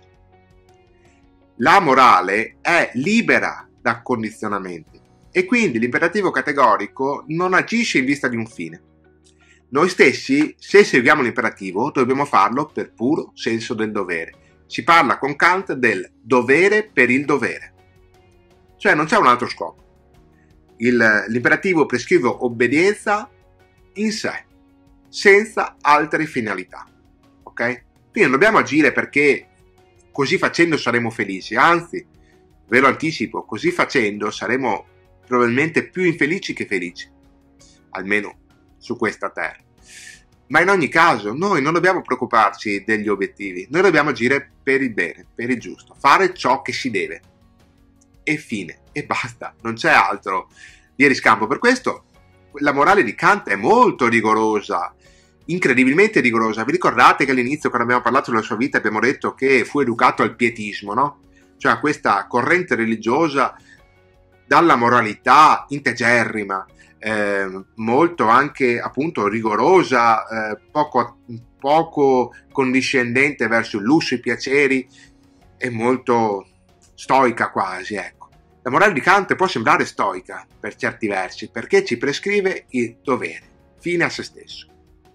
La morale è libera da condizionamenti e quindi l'imperativo categorico non agisce in vista di un fine. Noi stessi, se seguiamo l'imperativo, dobbiamo farlo per puro senso del dovere. Si parla con Kant del dovere per il dovere, cioè non c'è un altro scopo. Il, l'imperativo prescrive obbedienza in sé, senza altre finalità, ok? Quindi non dobbiamo agire perché così facendo saremo felici, anzi, ve lo anticipo, così facendo saremo probabilmente più infelici che felici, almeno su questa terra. Ma in ogni caso noi non dobbiamo preoccuparci degli obiettivi, noi dobbiamo agire per il bene, per il giusto, fare ciò che si deve e fine, e basta, non c'è altro via di scampo. Per questo la morale di Kant è molto rigorosa, incredibilmente rigorosa. Vi ricordate che all'inizio, quando abbiamo parlato della sua vita, abbiamo detto che fu educato al pietismo, no? Cioè a questa corrente religiosa dalla moralità integerrima, Eh, molto anche appunto rigorosa, eh, poco, poco condiscendente verso il lusso, i piaceri e molto stoica quasi, ecco. La morale di Kant può sembrare stoica per certi versi perché ci prescrive il dovere, fine a se stesso.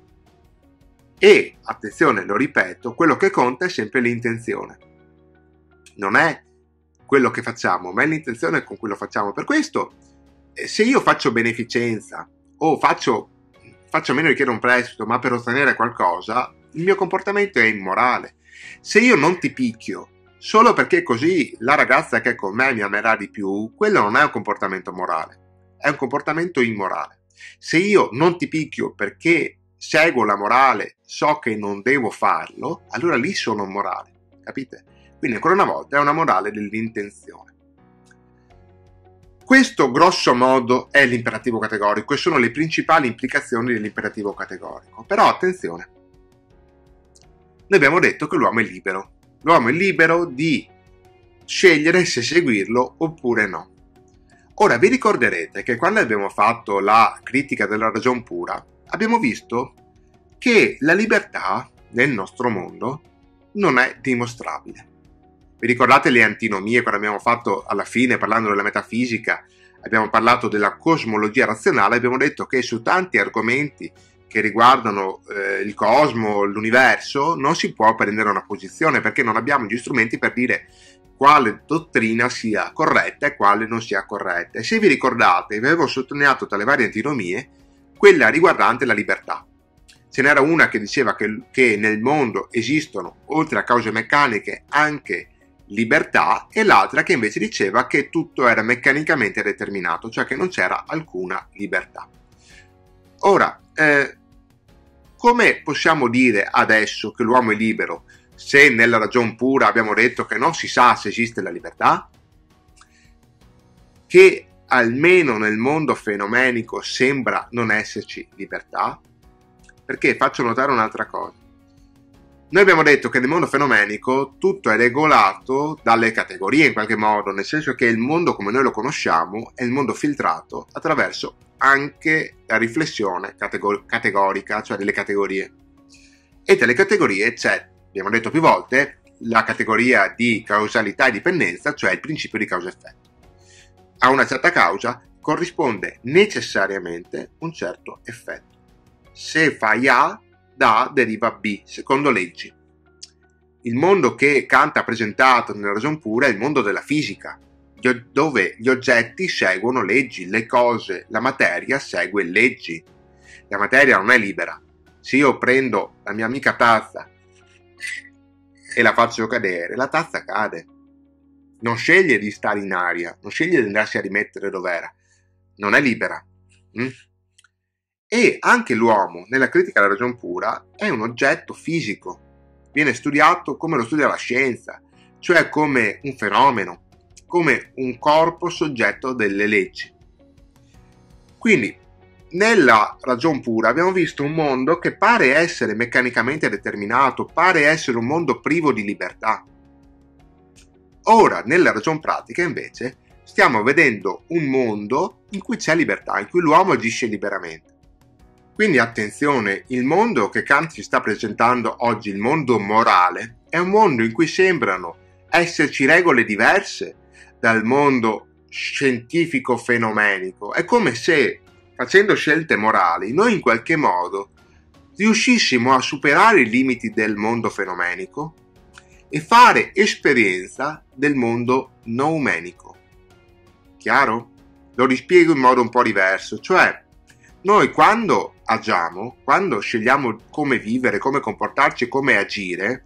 E, attenzione, lo ripeto, quello che conta è sempre l'intenzione. Non è quello che facciamo, ma è l'intenzione con cui lo facciamo. Per questo se io faccio beneficenza o faccio, faccio meno di chiedere un prestito ma per ottenere qualcosa, il mio comportamento è immorale. Se io non ti picchio solo perché così la ragazza che è con me mi amerà di più, quello non è un comportamento morale, è un comportamento immorale. Se io non ti picchio perché seguo la morale, so che non devo farlo, allora lì sono morale, capite? Quindi ancora una volta è una morale dell'intenzione. Questo grosso modo è l'imperativo categorico e sono le principali implicazioni dell'imperativo categorico. Però attenzione, noi abbiamo detto che l'uomo è libero. L'uomo è libero di scegliere se seguirlo oppure no. Ora vi ricorderete che quando abbiamo fatto la critica della ragion pura, abbiamo visto che la libertà nel nostro mondo non è dimostrabile. Vi ricordate le antinomie quando abbiamo fatto alla fine, parlando della metafisica, abbiamo parlato della cosmologia razionale, abbiamo detto che su tanti argomenti che riguardano eh, il cosmo, l'universo, non si può prendere una posizione perché non abbiamo gli strumenti per dire quale dottrina sia corretta e quale non sia corretta. E se vi ricordate, vi avevo sottolineato tra le varie antinomie quella riguardante la libertà. Ce n'era una che diceva che, che nel mondo esistono, oltre a cause meccaniche, anche libertà, e l'altra che invece diceva che tutto era meccanicamente determinato, cioè che non c'era alcuna libertà. Ora, eh, come possiamo dire adesso che l'uomo è libero se nella ragion pura abbiamo detto che non si sa se esiste la libertà? Che almeno nel mondo fenomenico sembra non esserci libertà? Perché faccio notare un'altra cosa. Noi abbiamo detto che nel mondo fenomenico tutto è regolato dalle categorie in qualche modo, nel senso che il mondo come noi lo conosciamo è il mondo filtrato attraverso anche la riflessione categor- categorica, cioè delle categorie. E tra le categorie c'è, abbiamo detto più volte, la categoria di causalità e dipendenza, cioè il principio di causa-effetto. A una certa causa corrisponde necessariamente un certo effetto. Se fai A, da A deriva B, secondo leggi. Il mondo che Kant ha presentato nella ragion pura è il mondo della fisica, dove gli oggetti seguono leggi, le cose, la materia segue leggi. La materia non è libera. Se io prendo la mia amica tazza e la faccio cadere, la tazza cade. Non sceglie di stare in aria, non sceglie di andarsi a rimettere dov'era. Non è libera. Mm? E anche l'uomo, nella critica alla ragion pura, è un oggetto fisico. Viene studiato come lo studia la scienza, cioè come un fenomeno, come un corpo soggetto delle leggi. Quindi, nella ragion pura abbiamo visto un mondo che pare essere meccanicamente determinato, pare essere un mondo privo di libertà. Ora, nella ragion pratica, invece, stiamo vedendo un mondo in cui c'è libertà, in cui l'uomo agisce liberamente. Quindi attenzione, il mondo che Kant ci sta presentando oggi, il mondo morale, è un mondo in cui sembrano esserci regole diverse dal mondo scientifico fenomenico. È come se, facendo scelte morali, noi in qualche modo riuscissimo a superare i limiti del mondo fenomenico e fare esperienza del mondo noumenico. Chiaro? Lo rispiego in modo un po' diverso, cioè noi quando agiamo, quando scegliamo come vivere, come comportarci, come agire,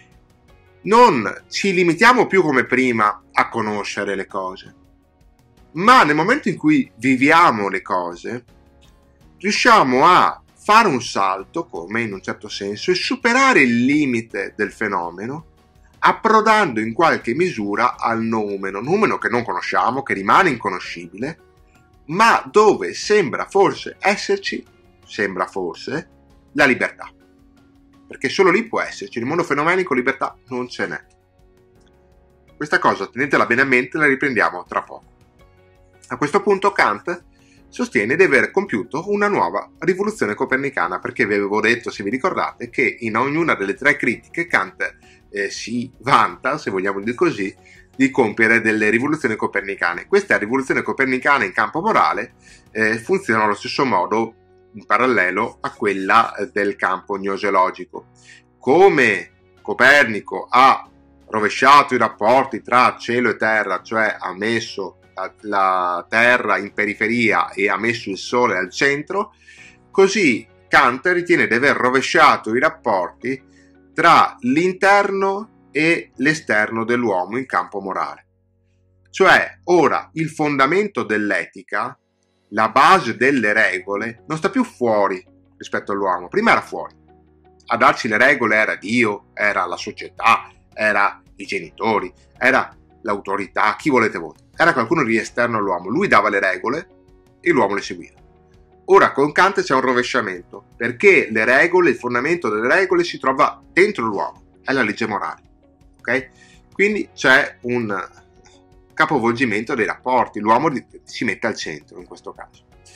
non ci limitiamo più come prima a conoscere le cose, ma nel momento in cui viviamo le cose, riusciamo a fare un salto, come in un certo senso, e superare il limite del fenomeno, approdando in qualche misura al noumeno, noumeno che non conosciamo, che rimane inconoscibile, ma dove sembra forse esserci, sembra forse, la libertà. Perché solo lì può esserci, nel mondo fenomenico libertà non ce n'è. Questa cosa tenetela bene a mente, la riprendiamo tra poco. A questo punto Kant sostiene di aver compiuto una nuova rivoluzione copernicana, perché vi avevo detto, se vi ricordate, che in ognuna delle tre critiche Kant eh, si vanta, se vogliamo dire così, di compiere delle rivoluzioni copernicane. Questa rivoluzione copernicana in campo morale eh, funziona allo stesso modo in parallelo a quella eh, del campo gnoseologico. Come Copernico ha rovesciato i rapporti tra cielo e terra, cioè ha messo la, la terra in periferia e ha messo il sole al centro, così Kant ritiene di aver rovesciato i rapporti tra l'interno e l'esterno dell'uomo in campo morale. Cioè, ora il fondamento dell'etica, la base delle regole, non sta più fuori rispetto all'uomo. Prima era fuori. A darci le regole era Dio, era la società, era i genitori, era l'autorità, chi volete voi. Era qualcuno di esterno all'uomo. Lui dava le regole e l'uomo le seguiva. Ora con Kant c'è un rovesciamento, perché le regole, il fondamento delle regole si trova dentro l'uomo, è la legge morale. Okay? Quindi c'è un capovolgimento dei rapporti, l'uomo si mette al centro in questo caso.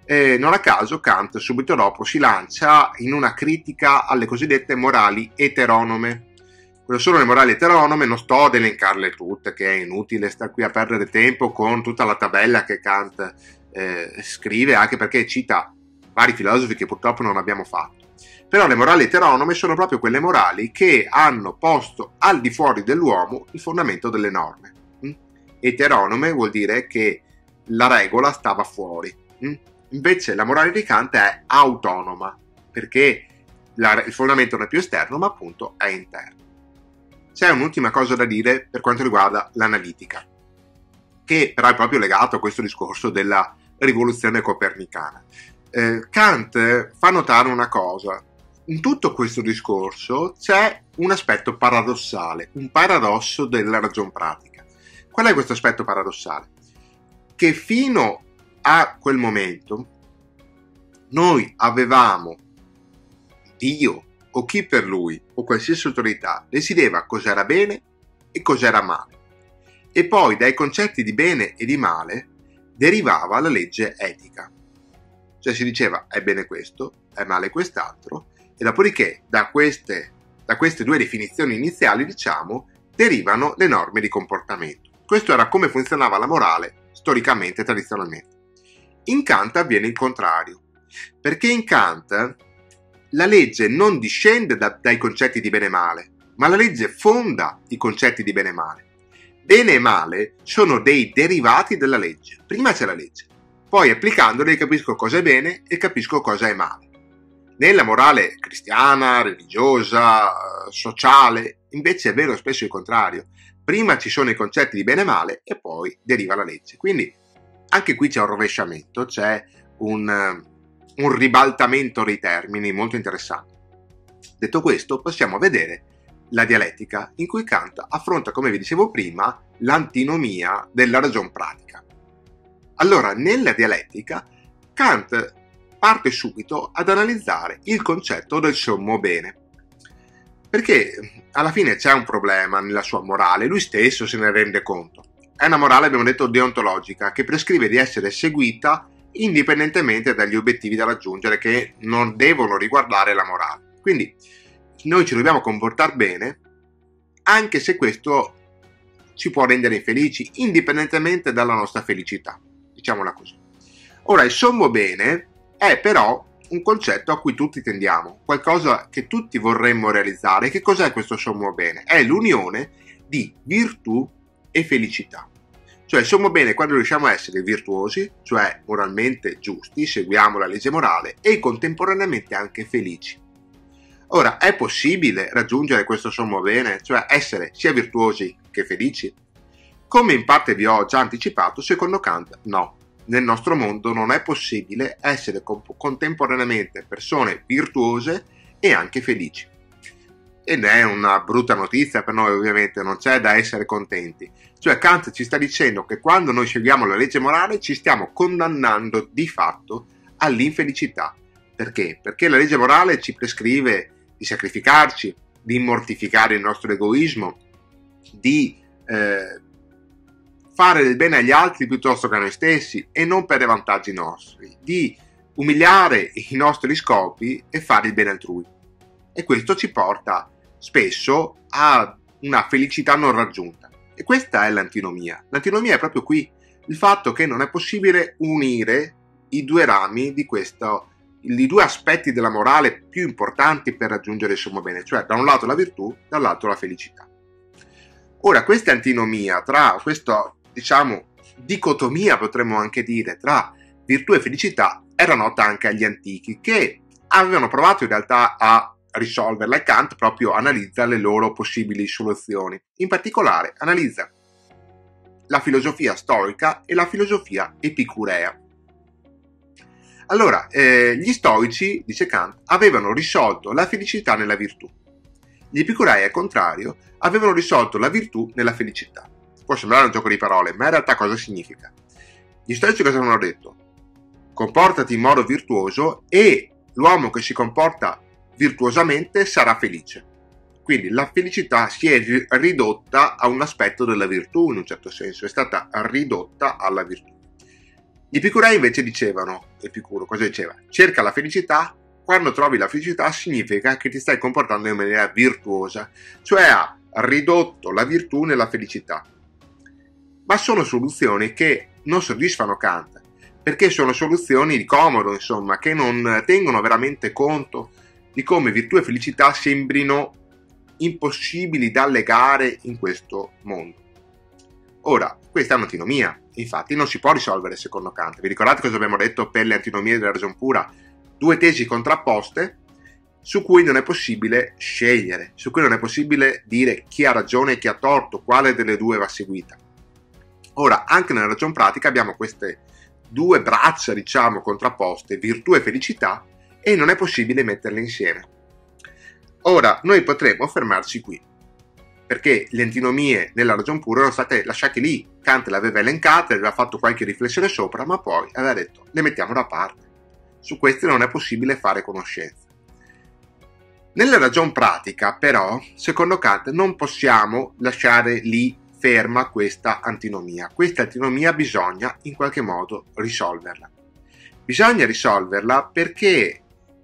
E non a caso Kant subito dopo si lancia in una critica alle cosiddette morali eteronome. Cosa sono le morali eteronome? Non sto ad elencarle tutte, che è inutile star qui a perdere tempo con tutta la tabella che Kant eh, scrive, anche perché cita vari filosofi che purtroppo non abbiamo fatto. Però le morali eteronome sono proprio quelle morali che hanno posto al di fuori dell'uomo il fondamento delle norme. Mm? Eteronome vuol dire che la regola stava fuori. Mm? Invece la morale di Kant è autonoma, perché la, il fondamento non è più esterno, ma appunto è interno. C'è un'ultima cosa da dire per quanto riguarda l'analitica, che però è proprio legato a questo discorso della rivoluzione copernicana. Eh, Kant fa notare una cosa: in tutto questo discorso c'è un aspetto paradossale, un paradosso della ragion pratica. Qual è questo aspetto paradossale? Che fino a quel momento noi avevamo Dio o chi per lui o qualsiasi autorità decideva cos'era bene e cos'era male, e poi dai concetti di bene e di male derivava la legge etica, cioè si diceva è bene questo, è male quest'altro, e dopodiché da queste, da queste due definizioni iniziali, diciamo, derivano le norme di comportamento. Questo era come funzionava la morale storicamente, tradizionalmente. In Kant avviene il contrario, perché in Kant la legge non discende da, dai concetti di bene e male, ma la legge fonda i concetti di bene e male. Bene e male sono dei derivati della legge. Prima c'è la legge, poi applicandoli capisco cosa è bene e capisco cosa è male. Nella morale cristiana, religiosa, sociale, invece è vero spesso il contrario. Prima ci sono i concetti di bene e male e poi deriva la legge. Quindi anche qui c'è un rovesciamento, c'è un... un ribaltamento dei termini molto interessante. Detto questo, possiamo vedere la dialettica in cui Kant affronta, come vi dicevo prima, l'antinomia della ragion pratica. Allora, nella dialettica, Kant parte subito ad analizzare il concetto del sommo bene, perché alla fine c'è un problema nella sua morale, lui stesso se ne rende conto. È una morale, abbiamo detto, deontologica, che prescrive di essere seguita indipendentemente dagli obiettivi da raggiungere, che non devono riguardare la morale. Quindi noi ci dobbiamo comportare bene, anche se questo ci può rendere infelici, indipendentemente dalla nostra felicità, diciamola così. Ora, il sommo bene è però un concetto a cui tutti tendiamo, qualcosa che tutti vorremmo realizzare. Che cos'è questo sommo bene? È l'unione di virtù e felicità. Cioè il sommo bene è quando riusciamo a essere virtuosi, cioè moralmente giusti, seguiamo la legge morale, e contemporaneamente anche felici. Ora, è possibile raggiungere questo sommo bene, cioè essere sia virtuosi che felici? Come in parte vi ho già anticipato, secondo Kant no. Nel nostro mondo non è possibile essere contemporaneamente persone virtuose e anche felici. Ed è una brutta notizia per noi, ovviamente, non c'è da essere contenti. Cioè Kant ci sta dicendo che quando noi seguiamo la legge morale ci stiamo condannando di fatto all'infelicità. Perché? Perché la legge morale ci prescrive di sacrificarci, di mortificare il nostro egoismo, di eh, fare del bene agli altri piuttosto che a noi stessi e non per i vantaggi nostri, di umiliare i nostri scopi e fare il bene altrui. E questo ci porta spesso a una felicità non raggiunta. E questa è l'antinomia. L'antinomia è proprio qui, il fatto che non è possibile unire i due rami di questo, i due aspetti della morale più importanti per raggiungere il sommo bene, cioè da un lato la virtù, dall'altro la felicità. Ora, questa antinomia tra questa, diciamo, dicotomia, potremmo anche dire, tra virtù e felicità era nota anche agli antichi, che avevano provato in realtà a risolverla, e Kant proprio analizza le loro possibili soluzioni. In particolare analizza la filosofia stoica e la filosofia epicurea. Allora, eh, gli stoici, dice Kant, avevano risolto la felicità nella virtù. Gli epicurei, al contrario, avevano risolto la virtù nella felicità. Può sembrare un gioco di parole, ma in realtà cosa significa? Gli stoici cosa hanno detto? Comportati in modo virtuoso e l'uomo che si comporta virtuosamente sarà felice. Quindi la felicità si è ridotta a un aspetto della virtù, in un certo senso, è stata ridotta alla virtù. Gli epicurei invece dicevano, Epicuro cosa diceva? Cerca la felicità, quando trovi la felicità significa che ti stai comportando in maniera virtuosa, cioè ha ridotto la virtù nella felicità. Ma sono soluzioni che non soddisfano Kant, perché sono soluzioni di comodo, insomma, che non tengono veramente conto di come virtù e felicità sembrino impossibili da legare in questo mondo. Ora, questa è un'antinomia, infatti non si può risolvere secondo Kant. Vi ricordate cosa abbiamo detto per le antinomie della ragion pura? Due tesi contrapposte su cui non è possibile scegliere, su cui non è possibile dire chi ha ragione e chi ha torto, quale delle due va seguita. Ora, anche nella ragion pratica abbiamo queste due braccia, diciamo, contrapposte, virtù e felicità, e non è possibile metterle insieme. Ora, noi potremmo fermarci qui, perché le antinomie nella ragion pura erano state lasciate lì. Kant le aveva elencate, aveva fatto qualche riflessione sopra, ma poi aveva detto, le mettiamo da parte. Su queste non è possibile fare conoscenza. Nella ragion pratica, però, secondo Kant, non possiamo lasciare lì ferma questa antinomia. Questa antinomia bisogna in qualche modo risolverla. Bisogna risolverla perché,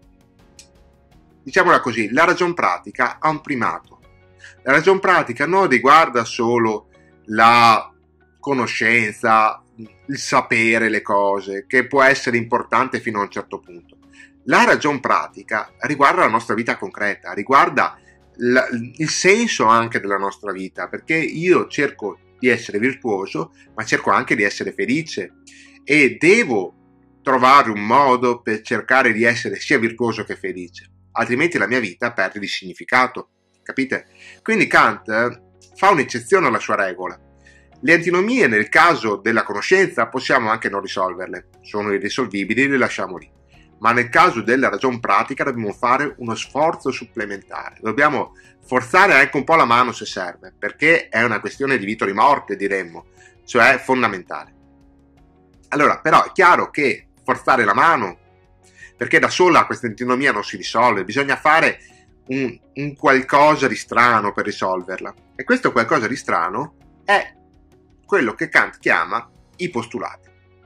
diciamola così, la ragion pratica ha un primato. La ragion pratica non riguarda solo la conoscenza, il sapere le cose, che può essere importante fino a un certo punto. La ragion pratica riguarda la nostra vita concreta, riguarda la, il senso anche della nostra vita, perché io cerco di essere virtuoso, ma cerco anche di essere felice e devo trovare un modo per cercare di essere sia virtuoso che felice, altrimenti la mia vita perde di significato, capite? Quindi Kant fa un'eccezione alla sua regola. Le antinomie nel caso della conoscenza possiamo anche non risolverle, sono irrisolvibili, le lasciamo lì. Ma nel caso della ragion pratica dobbiamo fare uno sforzo supplementare, dobbiamo forzare anche un po' la mano se serve, perché è una questione di vita o di morte, diremmo, cioè fondamentale. Allora, però è chiaro che forzare la mano, perché da sola questa antinomia non si risolve, bisogna fare un, un qualcosa di strano per risolverla, e questo qualcosa di strano è quello che Kant chiama i postulati.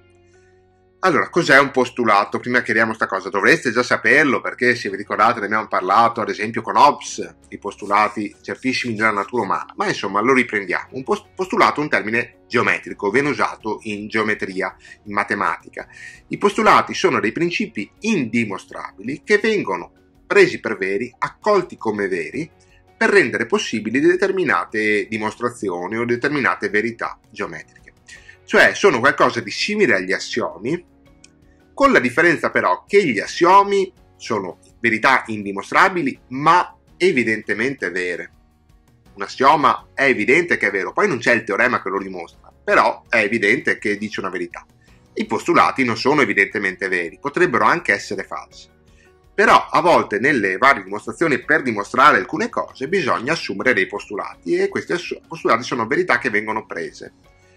Allora, cos'è un postulato? Prima chiariamo questa cosa, dovreste già saperlo, perché se vi ricordate ne abbiamo parlato ad esempio con Hobbes, i postulati certissimi della natura umana, ma insomma lo riprendiamo. Un postulato è un termine geometrico, viene usato in geometria, in matematica. I postulati sono dei principi indimostrabili che vengono presi per veri, accolti come veri, per rendere possibili determinate dimostrazioni o determinate verità geometriche. Cioè sono qualcosa di simile agli assiomi, con la differenza però che gli assiomi sono verità indimostrabili ma evidentemente vere. Un assioma è evidente che è vero, poi non c'è il teorema che lo dimostra, però è evidente che dice una verità. I postulati non sono evidentemente veri, potrebbero anche essere falsi. Però a volte nelle varie dimostrazioni per dimostrare alcune cose bisogna assumere dei postulati e questi postulati sono verità che vengono prese.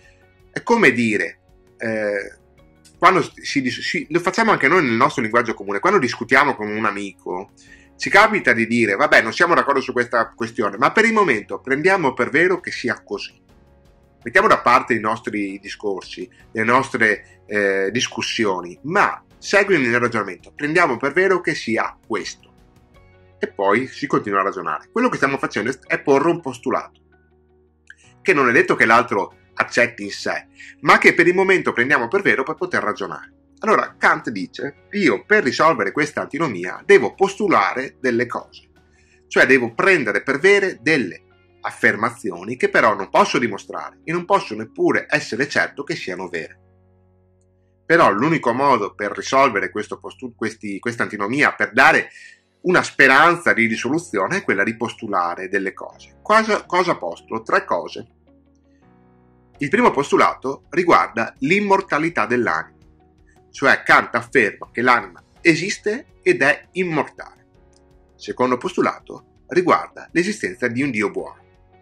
È come dire, eh, quando si, si, lo facciamo anche noi nel nostro linguaggio comune, quando discutiamo con un amico ci capita di dire vabbè non siamo d'accordo su questa questione, ma per il momento prendiamo per vero che sia così. Mettiamo da parte i nostri discorsi, le nostre eh, discussioni, ma seguimi nel ragionamento, prendiamo per vero che sia questo e poi si continua a ragionare. Quello che stiamo facendo è porre un postulato che non è detto che l'altro accetti in sé, ma che per il momento prendiamo per vero per poter ragionare. Allora Kant dice, io per risolvere questa antinomia devo postulare delle cose, cioè devo prendere per vere delle affermazioni che però non posso dimostrare e non posso neppure essere certo che siano vere. Però l'unico modo per risolvere questo postu- questi, questa antinomia, per dare una speranza di risoluzione, è quella di postulare delle cose. Cosa, cosa postulo? Tre cose. Il primo postulato riguarda l'immortalità dell'anima, cioè Kant afferma che l'anima esiste ed è immortale. Il secondo postulato riguarda l'esistenza di un Dio buono.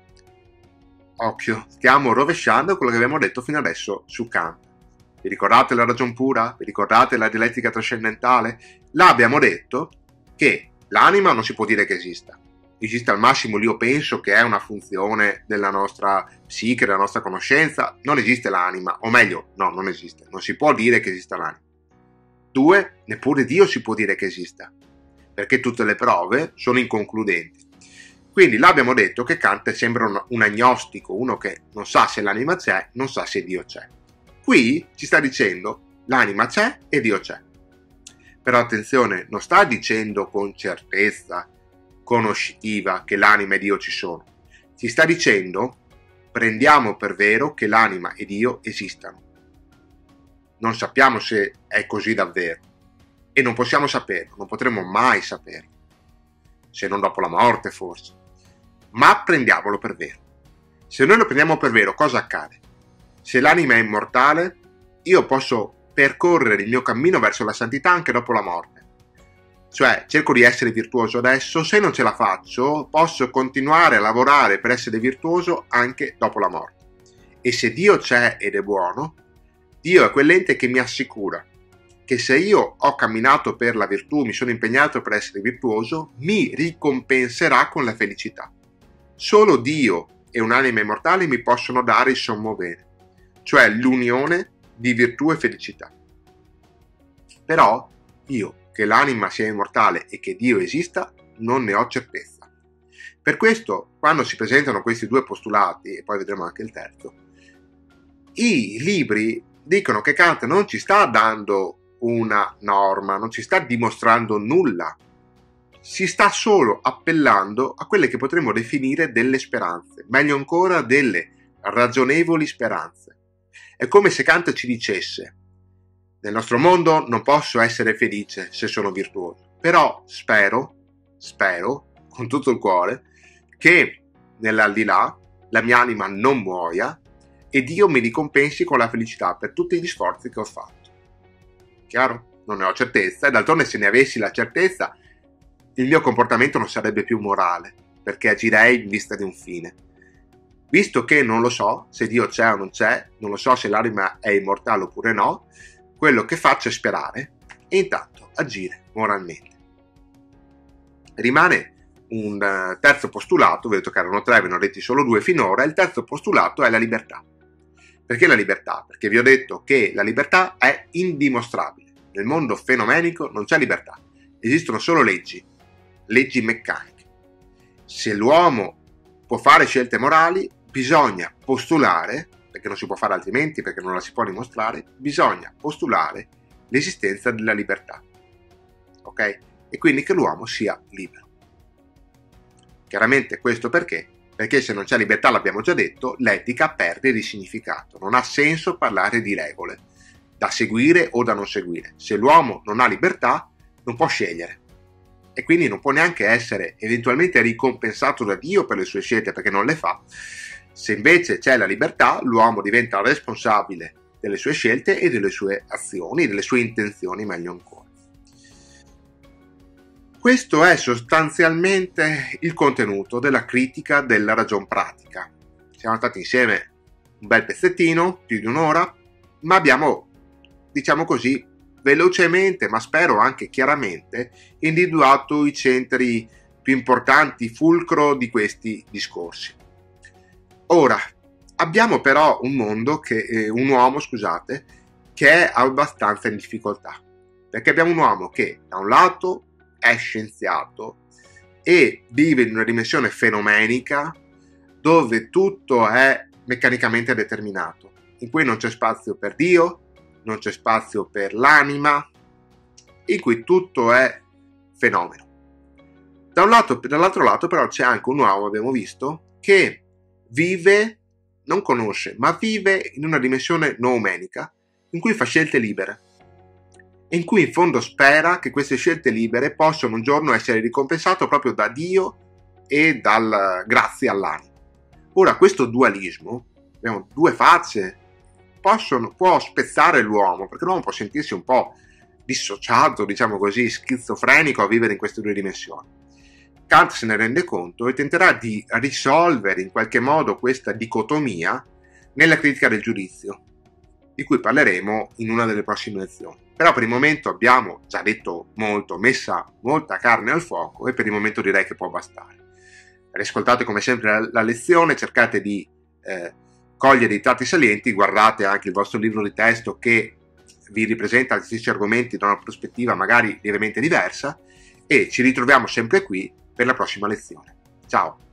Occhio, stiamo rovesciando quello che abbiamo detto fino adesso su Kant. Vi ricordate la ragion pura? Vi ricordate la dialettica trascendentale? Là abbiamo detto che l'anima non si può dire che esista, esiste al massimo l'io penso, che è una funzione della nostra psiche, della nostra conoscenza. Non esiste l'anima, o meglio, no, non esiste, non si può dire che esista l'anima. Due, neppure Dio si può dire che esista, perché tutte le prove sono inconcludenti. Quindi là abbiamo detto che Kant sembra un, un agnostico, uno che non sa se l'anima c'è, non sa se Dio c'è. Qui ci sta dicendo l'anima c'è e Dio c'è. Però attenzione, non sta dicendo con certezza conoscitiva che l'anima e Dio ci sono. Ci sta dicendo, prendiamo per vero che l'anima e Dio esistano. Non sappiamo se è così davvero e non possiamo saperlo, non potremo mai saperlo, se non dopo la morte forse, ma prendiamolo per vero. Se noi lo prendiamo per vero, cosa accade? Se l'anima è immortale, io posso percorrere il mio cammino verso la santità anche dopo la morte. Cioè, cerco di essere virtuoso adesso, se non ce la faccio, posso continuare a lavorare per essere virtuoso anche dopo la morte. E se Dio c'è ed è buono, Dio è quell'ente che mi assicura che se io ho camminato per la virtù, mi sono impegnato per essere virtuoso, mi ricompenserà con la felicità. Solo Dio e un'anima immortale mi possono dare il sommo bene, cioè l'unione di virtù e felicità. Però io, che l'anima sia immortale e che Dio esista, non ne ho certezza. Per questo, quando si presentano questi due postulati, e poi vedremo anche il terzo, i libri dicono che Kant non ci sta dando una norma, non ci sta dimostrando nulla, si sta solo appellando a quelle che potremmo definire delle speranze, meglio ancora delle ragionevoli speranze. È come se Kant ci dicesse: nel nostro mondo non posso essere felice se sono virtuoso, però spero, spero con tutto il cuore che nell'aldilà la mia anima non muoia e Dio mi ricompensi con la felicità per tutti gli sforzi che ho fatto. Chiaro? Non ne ho certezza, e d'altronde se ne avessi la certezza il mio comportamento non sarebbe più morale, perché agirei in vista di un fine. Visto che non lo so se Dio c'è o non c'è, non lo so se l'anima è immortale oppure no, quello che faccio è sperare e intanto agire moralmente. Rimane un terzo postulato, vi ho detto che erano tre, ve ne ho detti solo due finora. Il terzo postulato è la libertà. Perché la libertà? Perché vi ho detto che la libertà è indimostrabile. Nel mondo fenomenico non c'è libertà, esistono solo leggi, leggi meccaniche. Se l'uomo può fare scelte morali, bisogna postulare, perché non si può fare altrimenti, perché non la si può dimostrare, bisogna postulare l'esistenza della libertà. Ok? E quindi che l'uomo sia libero. Chiaramente questo perché? Perché se non c'è libertà, l'abbiamo già detto, l'etica perde di significato. Non ha senso parlare di regole da seguire o da non seguire. Se l'uomo non ha libertà, non può scegliere. E quindi non può neanche essere eventualmente ricompensato da Dio per le sue scelte, perché non le fa. Se invece c'è la libertà, l'uomo diventa responsabile delle sue scelte e delle sue azioni, delle sue intenzioni, meglio ancora. Questo è sostanzialmente il contenuto della critica della ragion pratica. Siamo stati insieme un bel pezzettino, più di un'ora, ma abbiamo, diciamo così, velocemente, ma spero anche chiaramente, individuato i centri più importanti, fulcro di questi discorsi. Ora, abbiamo però un mondo, che, eh, un uomo, scusate, che è abbastanza in difficoltà, perché abbiamo un uomo che da un lato è scienziato e vive in una dimensione fenomenica dove tutto è meccanicamente determinato, in cui non c'è spazio per Dio, non c'è spazio per l'anima, in cui tutto è fenomeno. Da un lato, dall'altro lato però c'è anche un uomo, abbiamo visto, che vive, non conosce, ma vive in una dimensione noumenica, in cui fa scelte libere, e in cui in fondo spera che queste scelte libere possano un giorno essere ricompensate proprio da Dio e dal grazie all'anima. Ora, questo dualismo, abbiamo due facce, possono, può spezzare l'uomo, perché l'uomo può sentirsi un po' dissociato, diciamo così, schizofrenico a vivere in queste due dimensioni. Kant se ne rende conto e tenterà di risolvere in qualche modo questa dicotomia nella critica del giudizio, di cui parleremo in una delle prossime lezioni. Però per il momento abbiamo già detto molto, messa molta carne al fuoco, e per il momento direi che può bastare. Riscoltate come sempre la, la lezione, cercate di eh, cogliere i tratti salienti, guardate anche il vostro libro di testo che vi ripresenta gli stessi argomenti da una prospettiva magari lievemente diversa, e ci ritroviamo sempre qui per la prossima lezione. Ciao!